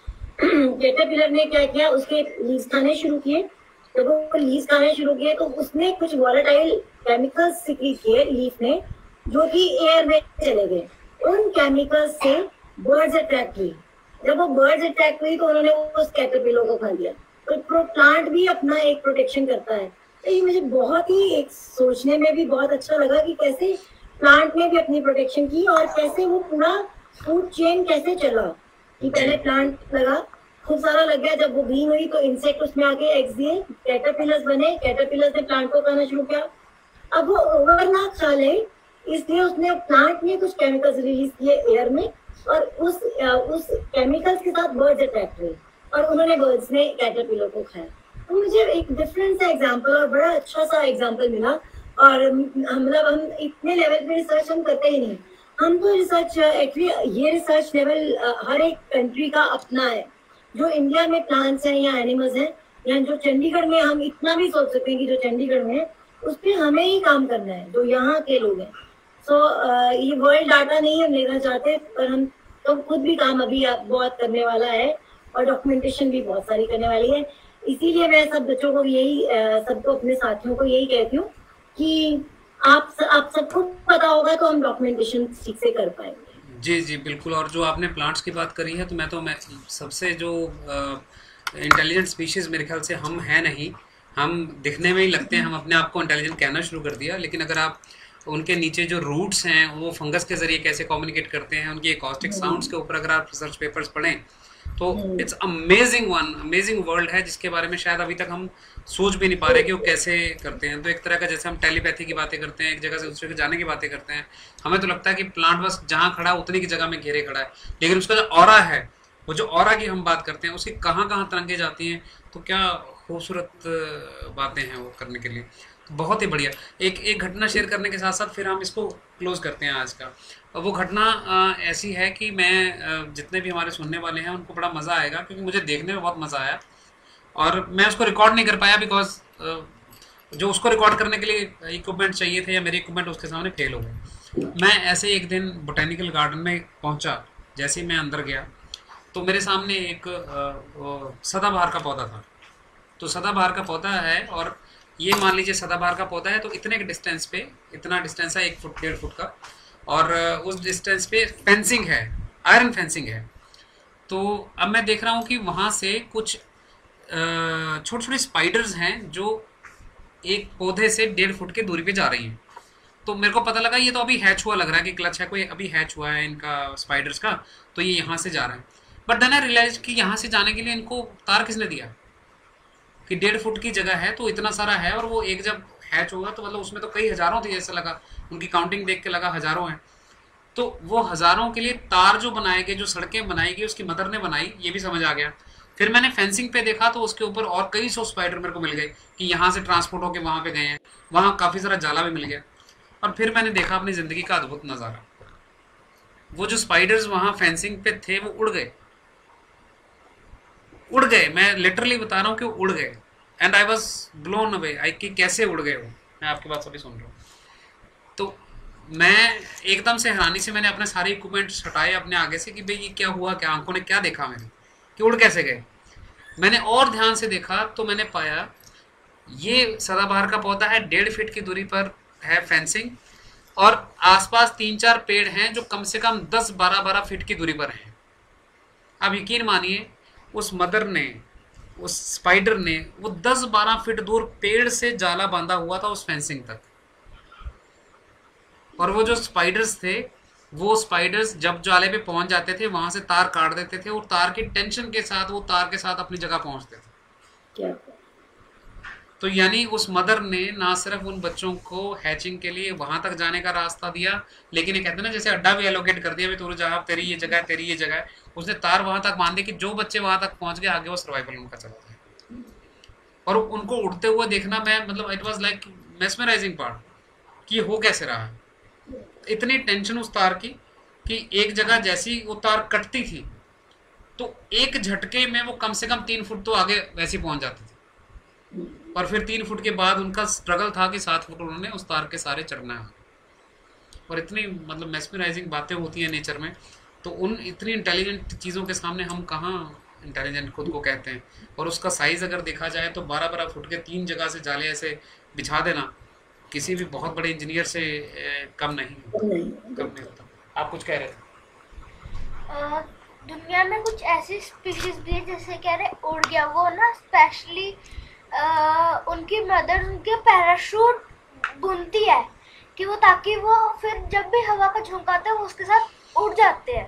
कैटरपिलर ने क्या किया, उसके लीव्स खाने शुरू किए। जब वो लीव्स खाने शुरू किए तो उसने कुछ वॉलेटाइल केमिकल्स सिक्रीट किए लीफ ने, जो कि एयर में चले गए। उन केमिकल्स से बर्ड्स अट्रैक्ट हुई। जब वो बर्ड्स अट्रैक्ट हुई तो उन्होंने उस कैटरपिलर को खा लिया। तो प्लांट भी अपना एक प्रोटेक्शन करता है। तो ये मुझे बहुत ही एक सोचने में भी बहुत अच्छा लगा कि कैसे प्लांट ने भी अपनी प्रोटेक्शन की और कैसे वो पूरा फूड चेन कैसे चला। कि पहले प्लांट लगा, खूब सारा लग गया, जब वो ग्रीन हुई तो इंसेक्ट उसमें आके एग्स दिए, कैटरपिलर्स बने, कैटरपिलर्स ने प्लांट को खाना शुरू किया। अब वो ओवर ना खा ले इसलिए उसने प्लांट ने कुछ केमिकल्स रिलीज किए एयर में, और उस उस केमिकल्स के साथ बर्ड्स अट्रैक्ट हुए और उन्होंने बर्ड्स ने कैटरपिलर को खाया। तो मुझे एक डिफरेंट सा एग्जांपल और बड़ा अच्छा सा एग्जांपल मिला। और मतलब हम इतने लेवल पे रिसर्च हम करते ही नहीं, हम तो रिसर्च एक्चुअली ये रिसर्च लेवल हर एक कंट्री का अपना है। जो इंडिया में प्लांट्स हैं या एनिमल्स हैं या जो चंडीगढ़ में, हम इतना भी सोच सकते हैं कि जो चंडीगढ़ में है उस पर हमें ही काम करना है, जो यहाँ के लोग हैं। सो so, ये वर्ल्ड डाटा नहीं हम लेना चाहते, पर हम तो खुद भी काम अभी बहुत करने वाला है और डॉक्यूमेंटेशन भी बहुत सारी करने वाली है। इसीलिए मैं सब बच्चों को यही, सबको अपने साथियों को यही कहती हूँ कि आप आप सबको पता होगा तो हम डॉक्यूमेंटेशन ठीक से कर पाएंगे। जी जी बिल्कुल। और जो आपने प्लांट्स की बात करी है तो मैं तो मैं सबसे जो इंटेलिजेंट स्पीशीज़ मेरे ख्याल से हम हैं नहीं, हम दिखने में ही लगते हैं, हम अपने आप को इंटेलिजेंट कहना शुरू कर दिया। लेकिन अगर आप उनके नीचे जो रूट्स हैं वो फंगस के ज़रिए कैसे कम्युनिकेट करते हैं, उनकी एकॉस्टिक साउंड्स के ऊपर अगर आप रिसर्च पेपर्स पढ़ें तो it's amazing one amazing world है जिसके बारे में शायद अभी तक हम सोच भी नहीं पा रहे कि वो कैसे करते हैं। तो एक तरह का जैसे हम टेलीपैथी की बातें करते हैं, एक जगह से दूसरे के जाने की बातें करते हैं, हमें तो लगता है कि प्लांट बस जहाँ खड़ा है उतनी की जगह में घेरे खड़ा है, लेकिन उसका जो ऑरा है, वो जो ऑरा की हम बात करते हैं, उसकी कहाँ कहाँ तरंगे जाती हैं, तो क्या खूबसूरत बातें हैं वो करने के लिए। तो बहुत ही बढ़िया। एक एक घटना शेयर करने के साथ साथ फिर हम इसको क्लोज करते हैं आज का। वो घटना ऐसी है कि मैं, जितने भी हमारे सुनने वाले हैं उनको बड़ा मज़ा आएगा, क्योंकि मुझे देखने में बहुत मज़ा आया और मैं उसको रिकॉर्ड नहीं कर पाया बिकॉज जो उसको रिकॉर्ड करने के लिए इक्विपमेंट चाहिए थे या मेरे इक्विपमेंट उसके सामने फेल हो गए। मैं ऐसे एक दिन बोटेनिकल गार्डन में पहुंचा, जैसे ही मैं अंदर गया तो मेरे सामने एक सदाबहार का पौधा था। तो सदाबहार का पौधा है और ये मान लीजिए सदाबहार का पौधा है तो इतने के डिस्टेंस पे, इतना डिस्टेंस है एक फुट डेढ़ फुट का, और उस डिस्टेंस पे फेंसिंग है, आयरन फेंसिंग है। तो अब मैं देख रहा हूँ कि वहाँ से कुछ छोटे छोटे स्पाइडर्स हैं जो एक पौधे से डेढ़ फुट के दूरी पे जा रही हैं। तो मेरे को पता लगा ये तो अभी हैच हुआ लग रहा है कि क्लच है कोई, अभी हैच हुआ है इनका स्पाइडर्स का, तो ये यहाँ से जा रहे हैं। बट देन आई रियलाइज कि यहाँ से जाने के लिए इनको तार किसने दिया, कि डेढ़ फुट की जगह है तो इतना सारा है, और वो एक जब हैच होगा तो मतलब उसमें तो कई हज़ारों थे, ऐसा लगा, उनकी काउंटिंग देख के लगा हज़ारों हैं। तो वो हज़ारों के लिए तार जो बनाए गए, जो सड़कें बनाई गई, उसकी मदर ने बनाई, ये भी समझ आ गया। फिर मैंने फेंसिंग पे देखा तो उसके ऊपर और कई सौ स्पाइडर मेरे को मिल गए कि यहाँ से ट्रांसपोर्ट होकर वहाँ पे गए हैं, वहाँ काफ़ी सारा जाला भी मिल गया। और फिर मैंने देखा अपनी ज़िंदगी का अद्भुत नज़ारा, वो जो स्पाइडर्स वहाँ फेंसिंग पे थे वो उड़ गए, उड़ गए, मैं लिटरली बता रहा हूँ कि वो उड़ गए। And I was blown away, I कि कैसे उड़ गए वो, मैं आपकी बात सभी सुन रहा हूँ। तो मैं एकदम से हैरानी से मैंने अपने सारे इक्विपमेंट्स हटाए अपने आगे से कि भाई ये क्या हुआ, क्या आंखों ने क्या देखा मेरे कि उड़ कैसे गए। मैंने और ध्यान से देखा तो मैंने पाया ये सदाबहार का पौधा है, डेढ़ फीट की दूरी पर है फेंसिंग, और आसपास तीन चार पेड़ हैं जो कम से कम दस बारह बारह फीट की दूरी पर हैं। अब यकीन मानिए उस मदर ने, उस स्पाइडर ने वो दस बारह फीट दूर पेड़ से जाला बांधा हुआ था उस फेंसिंग तक, और वो जो स्पाइडर्स थे वो स्पाइडर्स जब जाले पे पहुंच जाते थे वहां से तार काट देते थे और तार की टेंशन के साथ वो तार के साथ अपनी जगह पहुंचते थे। क्या तो यानी उस मदर ने ना सिर्फ उन बच्चों को हैचिंग के लिए वहां तक जाने का रास्ता दिया, लेकिन ये कहते हैं ना जैसे अड्डा भी एलोकेट कर दिया, तू जहाँ तेरी ये जगह है, तेरी ये जगह है, उसने तार वहां तक बांध दी कि जो बच्चे वहां तक पहुंच गए आगे वो सर्वाइवल उनका चला जाए। और उनको उड़ते हुए देखना, मैं मतलब it was like mesmerising part कि हो कैसे रहा है। इतनी टेंशन उस तार की कि एक जगह जैसी वो तार कटती थी तो एक झटके में वो कम से कम तीन फुट तो आगे वैसे पहुंच जाती थी, और फिर तीन फुट के बाद उनका स्ट्रगल था कि सात फुट उन्होंने उस तार के सारे चढ़ना है। और इतनी मतलब मेस्मराइजिंग बातें होती हैं नेचर में, तो उन इतनी इंटेलिजेंट चीज़ों के सामने हम कहाँ इंटेलिजेंट खुद को कहते हैं। और उसका साइज़ अगर देखा जाए तो बारह बारह फुट के तीन जगह से जाले ऐसे बिछा देना किसी भी बहुत बड़े इंजीनियर से ए, कम नहीं होता, कम नहीं होता। आप कुछ कह रहे थे? दुनिया में कुछ ऐसी स्पीशीज भी है जैसे कह रहे उड़ गया वो ना, स्पेशली उनकी मदर उनके पैराशूट बुनती है कि वो, ताकि वो फिर जब भी हवा का झोंका आता है वो उसके साथ उड़ जाते हैं।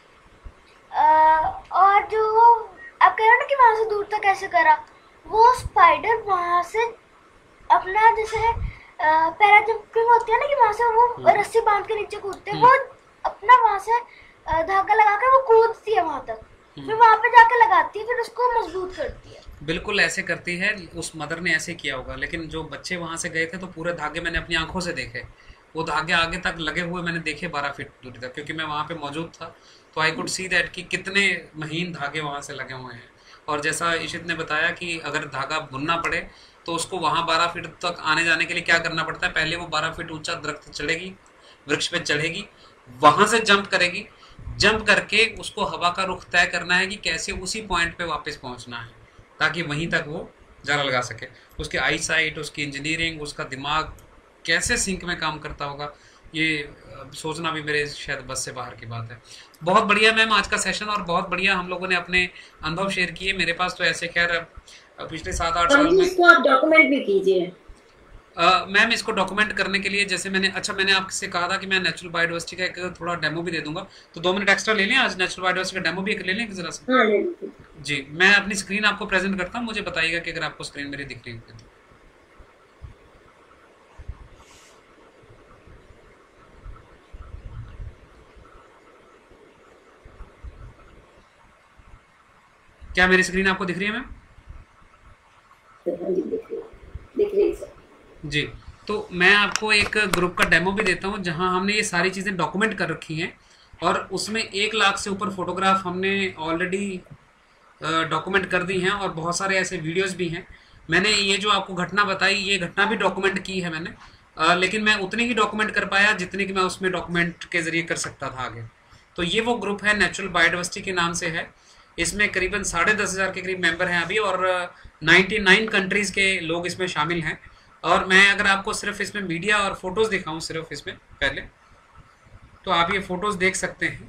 और जो आप कह रहे हो ना कि वहाँ से दूर तक कैसे करा, वो स्पाइडर वहाँ से अपना जैसे पैरा जंपिंग होती है ना कि वहाँ से वो रस्सी बांध के नीचे कूदते हैं, वो अपना वहाँ से धागा लगाकर वो कूदती है वहाँ तक, फिर वहाँ पे जाके लगाती है, फिर उसको मजबूत करती है। बिल्कुल ऐसे करती है, उस मदर ने ऐसे किया होगा। लेकिन जो बच्चे वहाँ से गए थे तो पूरे धागे मैंने अपनी आंखों से देखे, वो धागे आगे तक लगे हुए मैंने देखे बारह फीट दूरी तक, क्योंकि मैं वहाँ पे मौजूद था। तो आई कुड सी दैट कि कितने महीन धागे वहाँ से लगे हुए हैं। और जैसा इशित ने बताया कि अगर धागा बुनना पड़े तो उसको वहाँ बारह फीट तक आने जाने के लिए क्या करना पड़ता है, पहले वो बारह फीट ऊंचा दरख्त चढ़ेगी, वृक्ष पे चढ़ेगी, वहाँ से जंप करेगी, जंप करके उसको हवा का रुख तय करना है कि कैसे उसी पॉइंट पे वापस पहुँचना है ताकि वहीं तक वो जाला लगा सके। उसकी आई साइट, उसकी इंजीनियरिंग, उसका दिमाग कैसे सिंक में काम करता होगा, ये सोचना भी मेरे शायद बस से बाहर की बात है। बहुत बढ़िया मैम आज का सेशन, और बहुत बढ़िया हम लोगों ने अपने अनुभव शेयर किए। मेरे पास तो ऐसे खैर पिछले सात आठ साल में इसको आप डॉक्यूमेंट भी कीजिए मैम। इसको डॉक्यूमेंट करने के लिए जैसे मैंने अच्छा मैंने आपसे कहा था कि मैं नेचुरल बायोडाइवर्सिटी का एक थोड़ा डेमो भी दे दूंगा, तो दो मिनट एक्स्ट्रा ले लें आज, नेचुरल बायोडाइवर्सिटी का डेमो भी एक ले लें जरा सा। हाँ, ले लीजिए। जी, मैं अपनी स्क्रीन आपको प्रेजेंट करता हूँ, मुझे बताइएगा कि अगर आपको स्क्रीन मेरी दिख रही है तो। क्या मेरी स्क्रीन आपको दिख रही है मैम? दिख रही है जी। तो मैं आपको एक ग्रुप का डेमो भी देता हूँ जहाँ हमने ये सारी चीज़ें डॉक्यूमेंट कर रखी हैं, और उसमें एक लाख से ऊपर फोटोग्राफ हमने ऑलरेडी डॉक्यूमेंट कर दी हैं, और बहुत सारे ऐसे वीडियोस भी हैं। मैंने ये जो आपको घटना बताई, ये घटना भी डॉक्यूमेंट की है मैंने, आ, लेकिन मैं उतनी ही डॉक्यूमेंट कर पाया जितने कि मैं उसमें डॉक्यूमेंट के ज़रिए कर सकता था आगे। तो ये वो ग्रुप है, नेचुरल बायोडाइवर्सिटी के नाम से है। इसमें करीबन साढ़े दस हज़ार के करीब मेंबर हैं अभी, और नाइन्टी नाइन कंट्रीज़ के लोग इसमें शामिल हैं। और मैं अगर आपको सिर्फ इसमें मीडिया और फोटोज़ दिखाऊं सिर्फ इसमें पहले, तो आप ये फ़ोटोज़ देख सकते हैं।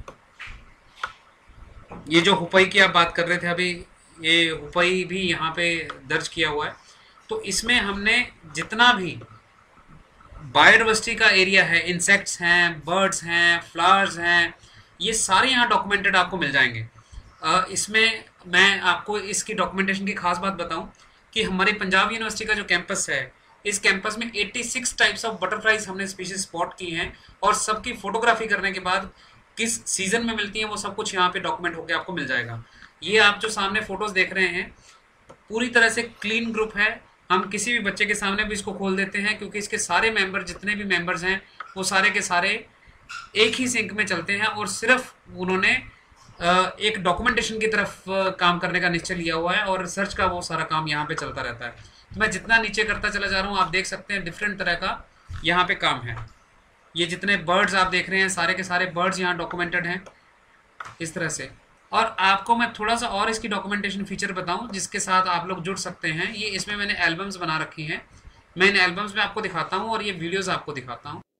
ये जो हुपई की आप बात कर रहे थे अभी, ये हुपई भी यहाँ पे दर्ज किया हुआ है। तो इसमें हमने जितना भी बायोडाइवर्सिटी का एरिया है, इंसेक्ट्स हैं, बर्ड्स हैं, फ्लावर्स हैं, ये सारे यहाँ डॉक्यूमेंटेड आपको मिल जाएंगे। इसमें मैं आपको इसकी डॉक्यूमेंटेशन की खास बात बताऊं कि हमारे पंजाब यूनिवर्सिटी का जो कैंपस है, इस कैंपस में छियासी टाइप्स ऑफ बटरफ्लाइज हमने स्पीशीज स्पॉट की हैं, और सबकी फोटोग्राफी करने के बाद किस सीजन में मिलती हैं वो सब कुछ यहाँ पे डॉक्यूमेंट होकर आपको मिल जाएगा। ये आप जो सामने फोटोज देख रहे हैं पूरी तरह से क्लीन ग्रुप है। हम किसी भी बच्चे के सामने भी इसको खोल देते हैं, क्योंकि इसके सारे मेंबर जितने भी मेंबर्स हैं वो सारे के सारे एक ही सिंक में चलते हैं, और सिर्फ उन्होंने एक डॉक्यूमेंटेशन की तरफ काम करने का निश्चय लिया हुआ है, और रिसर्च का वो सारा काम यहाँ पे चलता रहता है। तो मैं जितना नीचे करता चला जा रहा हूँ, आप देख सकते हैं डिफरेंट तरह का यहाँ पे काम है। ये जितने बर्ड्स आप देख रहे हैं सारे के सारे बर्ड्स यहाँ डॉक्यूमेंटेड हैं इस तरह से। और आपको मैं थोड़ा सा और इसकी डॉक्यूमेंटेशन फीचर बताऊं जिसके साथ आप लोग जुड़ सकते हैं। ये इसमें मैंने एल्बम्स बना रखी हैं, मैं इन एल्बम्स में आपको दिखाता हूं और ये वीडियोस आपको दिखाता हूं।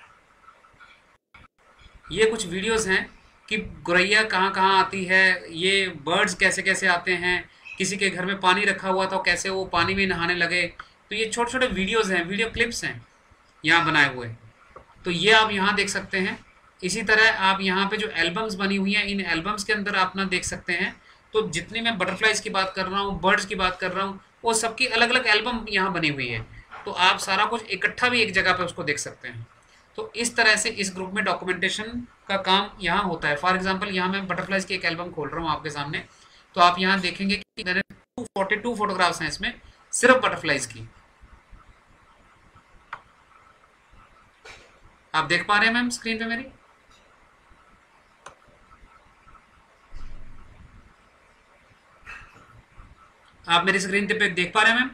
ये कुछ वीडियोस हैं कि गौरैया कहाँ कहाँ आती है, ये बर्ड्स कैसे कैसे आते हैं, किसी के घर में पानी रखा हुआ था कैसे वो पानी में नहाने लगे। तो ये छोटे छोटे वीडियोस हैं, वीडियो क्लिप्स हैं यहाँ बनाए हुए। तो ये आप यहाँ देख सकते हैं। इसी तरह आप यहाँ पे जो एल्बम्स बनी हुई हैं, इन एल्बम्स के अंदर आप अपना देख सकते हैं। तो जितनी मैं बटरफ्लाइज की बात कर रहा हूँ, बर्ड्स की बात कर रहा हूँ, वो सबकी अलग अलग एल्बम यहाँ बनी हुई है। तो आप सारा कुछ इकट्ठा भी एक जगह पे उसको देख सकते हैं। तो इस तरह से इस ग्रुप में डॉक्यूमेंटेशन का काम यहाँ होता है। फॉर एग्जाम्पल यहाँ मैं बटरफ्लाइज की एक एल्बम खोल रहा हूँ आपके सामने। तो आप यहाँ देखेंगे कि मैंने टू फोर्टी टू फोटोग्राफ्स हैं इसमें सिर्फ बटरफ्लाइज की। आप देख पा रहे हैं मैम स्क्रीन पे मेरी? आप मेरी स्क्रीन पे देख पा रहे हैं मैम?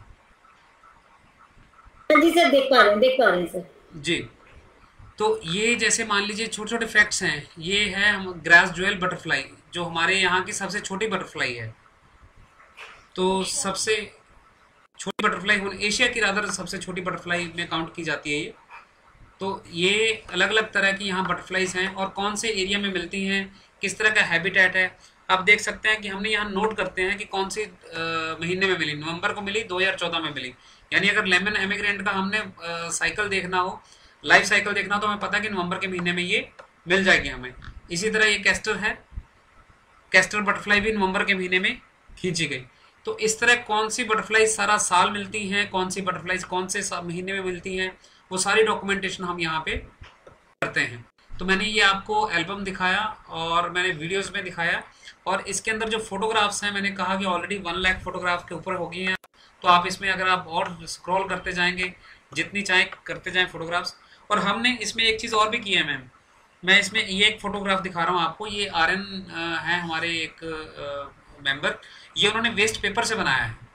जी सर, देख पा रहे हैं, देख पा रहे हैं सर जी। तो ये जैसे मान लीजिए छोटे छोटे फैक्ट्स हैं। ये है हम ग्रास ज्वेल बटरफ्लाई, जो हमारे यहाँ की सबसे छोटी बटरफ्लाई है। तो सबसे छोटी बटरफ्लाई एशिया की रादर सबसे छोटी बटरफ्लाई में काउंट की जाती है ये। तो ये अलग अलग तरह की यहाँ बटरफ्लाइज हैं और कौन से एरिया में मिलती हैं, किस तरह का हैबिटेट है। आप देख सकते हैं कि हमने यहाँ नोट करते हैं कि कौन सी महीने में मिली। नवंबर को मिली, दो हज़ार चौदह में मिली। यानी अगर लेमन एमिग्रेंट का हमने साइकिल देखना हो, लाइफ साइकिल देखना हो, तो हमें पता है कि नवंबर के महीने में ये मिल जाएगी हमें। इसी तरह ये कैस्टर है, कैस्टर बटरफ्लाई भी नवंबर के महीने में खींची गई। तो इस तरह कौन सी बटरफ्लाई सारा साल मिलती हैं, कौन सी बटरफ्लाइज कौन से महीने में मिलती हैं, वो सारी डॉक्यूमेंटेशन हम यहाँ पे करते हैं। तो मैंने ये आपको एल्बम दिखाया और मैंने वीडियोस में दिखाया। और इसके अंदर जो फोटोग्राफ्स हैं, मैंने कहा कि ऑलरेडी वन लाख फोटोग्राफ के ऊपर हो गई हैं। तो आप इसमें अगर आप और स्क्रॉल करते जाएंगे, जितनी चाहे करते जाएं फोटोग्राफ्स। और हमने इसमें एक चीज़ और भी की है मैम, मैं इसमें ये एक फ़ोटोग्राफ दिखा रहा हूँ आपको। ये आर एन है हमारे एक मेंबर, ये उन्होंने वेस्ट पेपर से बनाया है।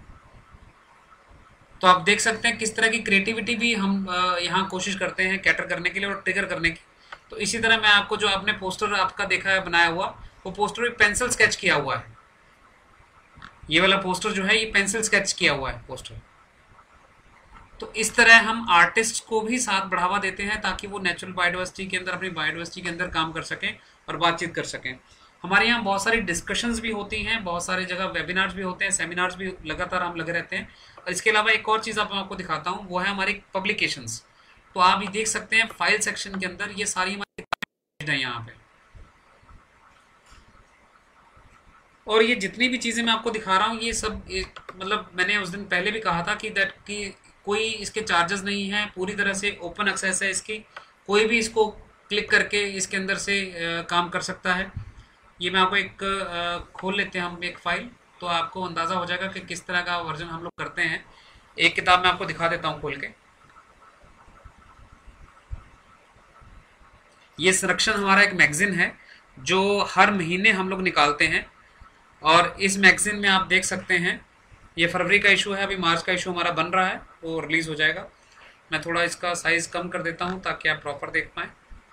तो आप देख सकते हैं किस तरह की क्रिएटिविटी भी हम यहाँ कोशिश करते हैं कैटर करने के लिए और ट्रिगर करने की। तो इसी तरह मैं आपको जो आपने पोस्टर आपका देखा है बनाया हुआ, वो पोस्टर भी पेंसिल स्केच किया हुआ है। ये वाला पोस्टर जो है ये पेंसिल स्केच किया हुआ है पोस्टर। तो इस तरह हम आर्टिस्ट को भी साथ बढ़ावा देते हैं ताकि वो नेचुरल बायोडाइवर्सिटी के अंदर, अपनी बायोडाइवर्सिटी के अंदर काम कर सकें और बातचीत कर सकें। हमारे यहाँ बहुत सारी डिस्कशंस भी होती हैं, बहुत सारी जगह वेबिनार्स भी होते हैं, सेमिनार्स भी लगातार हम लगे रहते हैं। और इसके अलावा एक और चीज़ आप आपको दिखाता हूँ, वो है हमारी पब्लिकेशंस। तो आप ये देख सकते हैं फाइल सेक्शन के अंदर ये सारी हमारी है यहाँ पे। और ये जितनी भी चीज़ें मैं आपको दिखा रहा हूँ ये सब मतलब मैंने उस दिन पहले भी कहा था कि दैट कि कोई इसके चार्जेस नहीं है, पूरी तरह से ओपन एक्सेस है इसकी। कोई भी इसको क्लिक करके इसके अंदर से आ, काम कर सकता है। ये मैं आपको एक आ, खोल लेते हैं हम एक फ़ाइल, तो आपको अंदाज़ा हो जाएगा कि किस तरह का वर्जन हम लोग करते हैं। एक किताब मैं आपको दिखा देता हूँ खोल के। ये संरक्षण हमारा एक मैगज़ीन है जो हर महीने हम लोग निकालते हैं। और इस मैगज़ीन में आप देख सकते हैं ये फरवरी का इशू है, अभी मार्च का इशू हमारा बन रहा है, वो रिलीज़ हो जाएगा। मैं थोड़ा इसका साइज़ कम कर देता हूँ ताकि आप प्रॉपर देख पाएँ।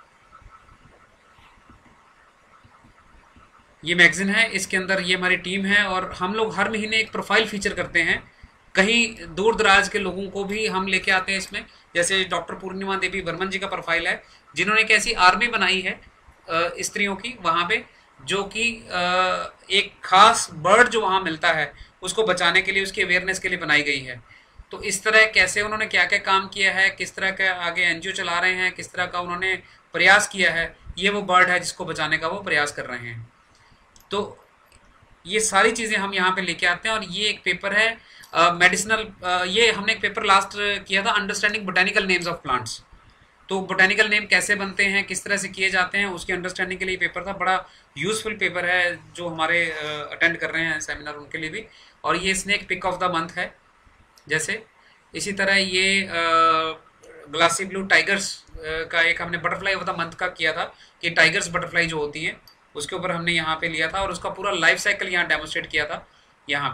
ये मैगज़ीन है, इसके अंदर ये हमारी टीम है और हम लोग हर महीने एक प्रोफाइल फीचर करते हैं। कहीं दूर दराज के लोगों को भी हम लेके आते हैं इसमें। जैसे डॉक्टर पूर्णिमा देवी बर्मन जी का प्रोफाइल है, जिन्होंने एक ऐसी आर्मी बनाई है स्त्रियों की वहाँ पे, जो कि एक खास बर्ड जो वहाँ मिलता है उसको बचाने के लिए, उसकी अवेयरनेस के लिए बनाई गई है। तो इस तरह कैसे उन्होंने क्या क्या काम किया है, किस तरह का आगे एनजीओ चला रहे हैं, किस तरह का उन्होंने प्रयास किया है, ये वो बर्ड है जिसको बचाने का वो प्रयास कर रहे हैं। तो ये सारी चीज़ें हम यहाँ पे लेके आते हैं। और ये एक पेपर है मेडिसिनल, ये हमने एक पेपर लास्ट किया था, understanding botanical names of plants. तो बोटेनिकल नेम कैसे बनते हैं, किस तरह से किए जाते हैं, उसकी अंडरस्टैंडिंग के लिए पेपर था। बड़ा यूज़फुल पेपर है जो हमारे अटेंड कर रहे हैं सेमिनार, उनके लिए भी। और ये snake pick of the month है जैसे। इसी तरह ये ग्लासी ब्लू टाइगर्स का एक हमने बटरफ्लाई ऑफ द मंथ का किया था कि टाइगर्स बटरफ्लाई जो होती है उसके ऊपर हमने यहाँ पे लिया था और उसका पूरा लाइफ साइकिल यहाँ डेमोन्स्ट्रेट किया था यहाँ पे।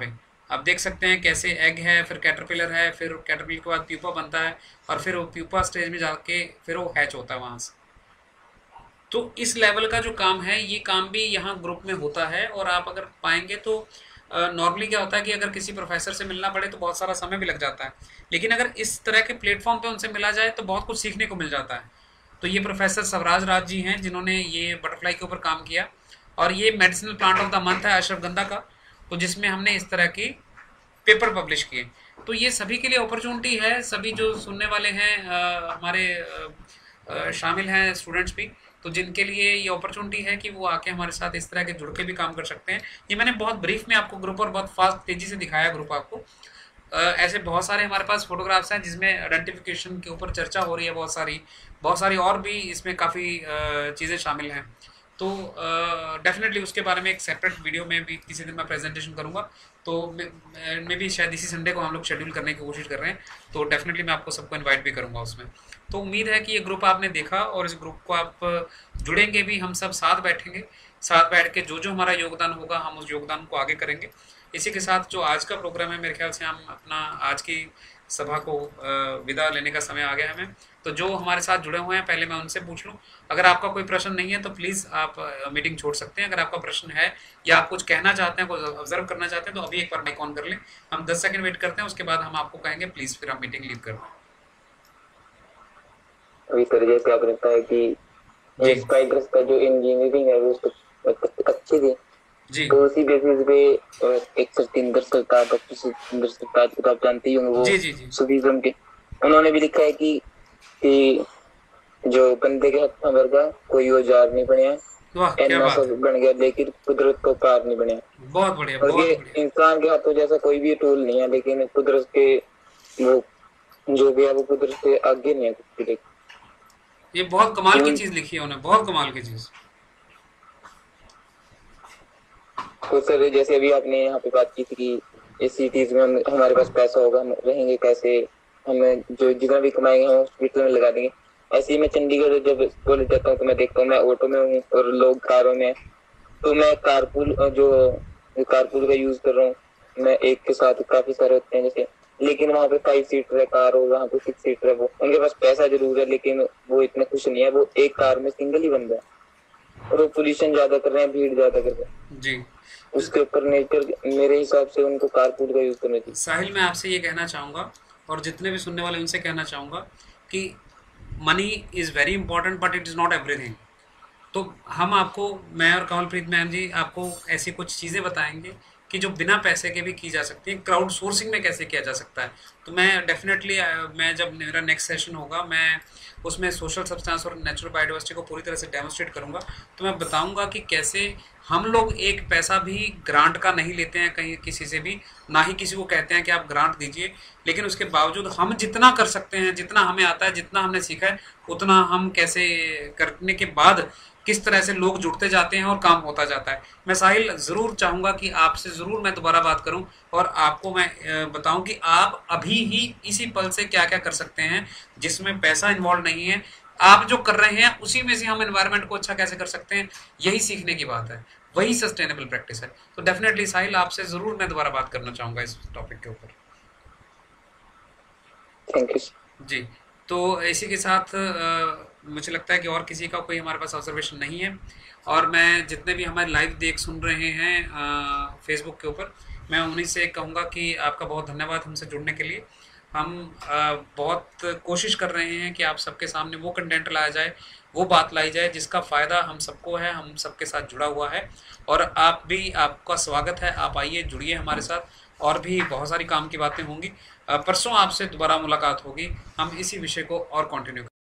आप देख सकते हैं कैसे एग है, फिर कैटरपिलर है, फिर कैटरपिलर के बाद प्यूपा बनता है और फिर वो प्यूपा स्टेज में जाके फिर वो हैच होता है वहाँ से। तो इस लेवल का जो काम है ये काम भी यहाँ ग्रुप में होता है। और आप अगर पाएंगे तो नॉर्मली क्या होता है कि अगर किसी प्रोफेसर से मिलना पड़े तो बहुत सारा समय भी लग जाता है, लेकिन अगर इस तरह के प्लेटफॉर्म पे उनसे मिला जाए तो बहुत कुछ सीखने को मिल जाता है। तो ये प्रोफेसर स्वराज राज जी हैं जिन्होंने ये बटरफ्लाई के ऊपर काम किया, और ये medicinal plant of the month है अश्वगंधा का, तो जिसमें हमने इस तरह की पेपर पब्लिश किए। तो ये सभी के लिए अपॉर्चुनिटी है, सभी जो सुनने वाले हैं आ, हमारे आ, आ, शामिल हैं स्टूडेंट्स भी, तो जिनके लिए ये अपॉर्चुनिटी है कि वो आके हमारे साथ इस तरह के जुड़ के भी काम कर सकते हैं। ये मैंने बहुत ब्रीफ में आपको ग्रुप और बहुत फास्ट तेजी से दिखाया ग्रुप आपको। ऐसे बहुत सारे हमारे पास फोटोग्राफ्स हैं जिसमें आइडेंटिफिकेशन के ऊपर चर्चा हो रही है, बहुत सारी बहुत सारी और भी इसमें काफ़ी चीज़ें शामिल हैं। तो डेफिनेटली उसके बारे में एक सेपरेट वीडियो में भी किसी दिन मैं प्रेजेंटेशन करूँगा। तो मे भी शायद इसी संडे को हम लोग शेड्यूल करने की कोशिश कर रहे हैं, तो डेफिनेटली मैं आपको सबको इनवाइट भी करूँगा उसमें। तो उम्मीद है कि ये ग्रुप आपने देखा और इस ग्रुप को आप जुड़ेंगे भी, हम सब साथ बैठेंगे, साथ बैठ के जो जो हमारा योगदान होगा हम उस योगदान को आगे करेंगे। इसी के साथ जो आज का प्रोग्राम है, मेरे ख्याल से हम अपना आज की सभा को विदा लेने का समय आ गया हमें। तो जो हमारे साथ जुड़े हुए हैं पहले मैं उनसे पूछ लूं, अगर आपका कोई प्रश्न नहीं है तो प्लीज़ आप मीटिंग छोड़ सकते हैं। अगर आपका प्रश्न है या आप कुछ कहना चाहते हैं, कुछ ऑब्जर्व करना चाहते हैं, तो अभी एक बार माइक ऑन कर लें। हम दस सेकंड वेट करते हैं, उसके बाद हम आपको कहेंगे प्लीज़ फिर आप मीटिंग लीव कर दें। अभी सर जैसे आपने बताया कि स्पाइडर्स का जो इंजीनियरिंग है वो अच्छी थी जी, तो उसी बेसिस पे एक सतिंदर सरताज डॉक्टर सतिंदर सरताज को आप जानते ही होंगे, वो जी जी जी सूफीज्म के, उन्होंने भी लिखा है कि कि जो बंदे के हाथ में का कोई औजार नहीं बनया, ऐसा सब बन गया लेकिन कुदरत को पार नहीं बनया। बहुत बढ़िया, और बहुत ये बढ़िया। इंसान के हाथों जैसा कोई भी टूल नहीं है, लेकिन कुदरत के वो जो भी है वो कुदरत से आगे नहीं है कुछ भी। ये बहुत कमाल की चीज लिखी है उन्होंने, बहुत कमाल की चीज। तो सर जैसे अभी आपने यहाँ पे बात की थी कि इस सिटीज में हम हमारे पास पैसा होगा, हम रहेंगे कैसे, हमें जो जितना भी कमाएंगे हम हॉस्पिटल में लगा देंगे। ऐसे ही मैं चंडीगढ़ जब कॉलेज जाता हूँ तो मैं देखता हूँ, मैं ऑटो में हूँ और लोग कारों में, तो मैं कारपूल जो कारपूल का यूज कर रहा हूँ, मैं एक के साथ काफी सारे होते हैं जैसे, लेकिन वहाँ पे फाइव सीटर है कार और वहाँ पे सिक्स सीटर है। वो उनके पास पैसा जरूर है लेकिन वो इतने खुश नहीं है, वो एक कार में सिंगल ही बन रहा है और वो पोल्यूशन ज्यादा कर रहे हैं, भीड़ ज्यादा कर रहे हैं जी। उसके ऊपर नेचर मेरे हिसाब से उनको कारपूल का यूज करना चाहिए। साहिल मैं आपसे ये कहना चाहूँगा और जितने भी सुनने वाले उनसे कहना चाहूँगा कि money is very important but it is not everything. तो हम आपको, मैं और कमलप्रीत मैम जी आपको ऐसी कुछ चीज़ें बताएंगे कि जो बिना पैसे के भी की जा सकती है। क्राउड सोर्सिंग में कैसे किया जा सकता है, तो मैं डेफिनेटली मैं जब मेरा नेक्स्ट सेशन होगा मैं उसमें सोशल सब्सटेंस और नेचुरल बायोडाइवर्सिटी को पूरी तरह से डेमोस्ट्रेट करूंगा। तो मैं बताऊंगा कि कैसे हम लोग एक पैसा भी ग्रांट का नहीं लेते हैं कहीं किसी से भी, ना ही किसी को कहते हैं कि आप ग्रांट दीजिए, लेकिन उसके बावजूद हम जितना कर सकते हैं, जितना हमें आता है, जितना हमने सीखा है, उतना हम कैसे करने के बाद किस तरह से लोग जुड़ते जाते हैं और काम होता जाता है। मैं साहिल ज़रूर चाहूँगा कि आपसे ज़रूर मैं दोबारा बात करूँ और आपको मैं बताऊँ कि आप अभी ही इसी पल से क्या क्या कर सकते हैं जिसमें पैसा इन्वॉल्व नहीं है। आप जो कर रहे हैं उसी में से हम एनवायरनमेंट को अच्छा कैसे कर सकते हैं, यही सीखने की बात है, वही सस्टेनेबल प्रैक्टिस है। तो डेफिनेटली साहिल आपसे ज़रूर मैं दोबारा बात करना चाहूँगा इस टॉपिक के ऊपर। थैंक यू जी। तो इसी के साथ आ, मुझे लगता है कि और किसी का कोई हमारे पास ऑब्जर्वेशन नहीं है, और मैं जितने भी हमारे लाइव देख सुन रहे हैं फेसबुक के ऊपर, मैं उन्हीं से कहूँगा कि आपका बहुत धन्यवाद हमसे जुड़ने के लिए। हम आ, बहुत कोशिश कर रहे हैं कि आप सबके सामने वो कंटेंट लाया जाए, वो बात लाई जाए जिसका फ़ायदा हम सबको है, हम सबके साथ जुड़ा हुआ है। और आप भी, आपका स्वागत है, आप आइए, जुड़िए हमारे साथ, और भी बहुत सारी काम की बातें होंगी। परसों आपसे दोबारा मुलाकात होगी, हम इसी विषय को और कंटिन्यू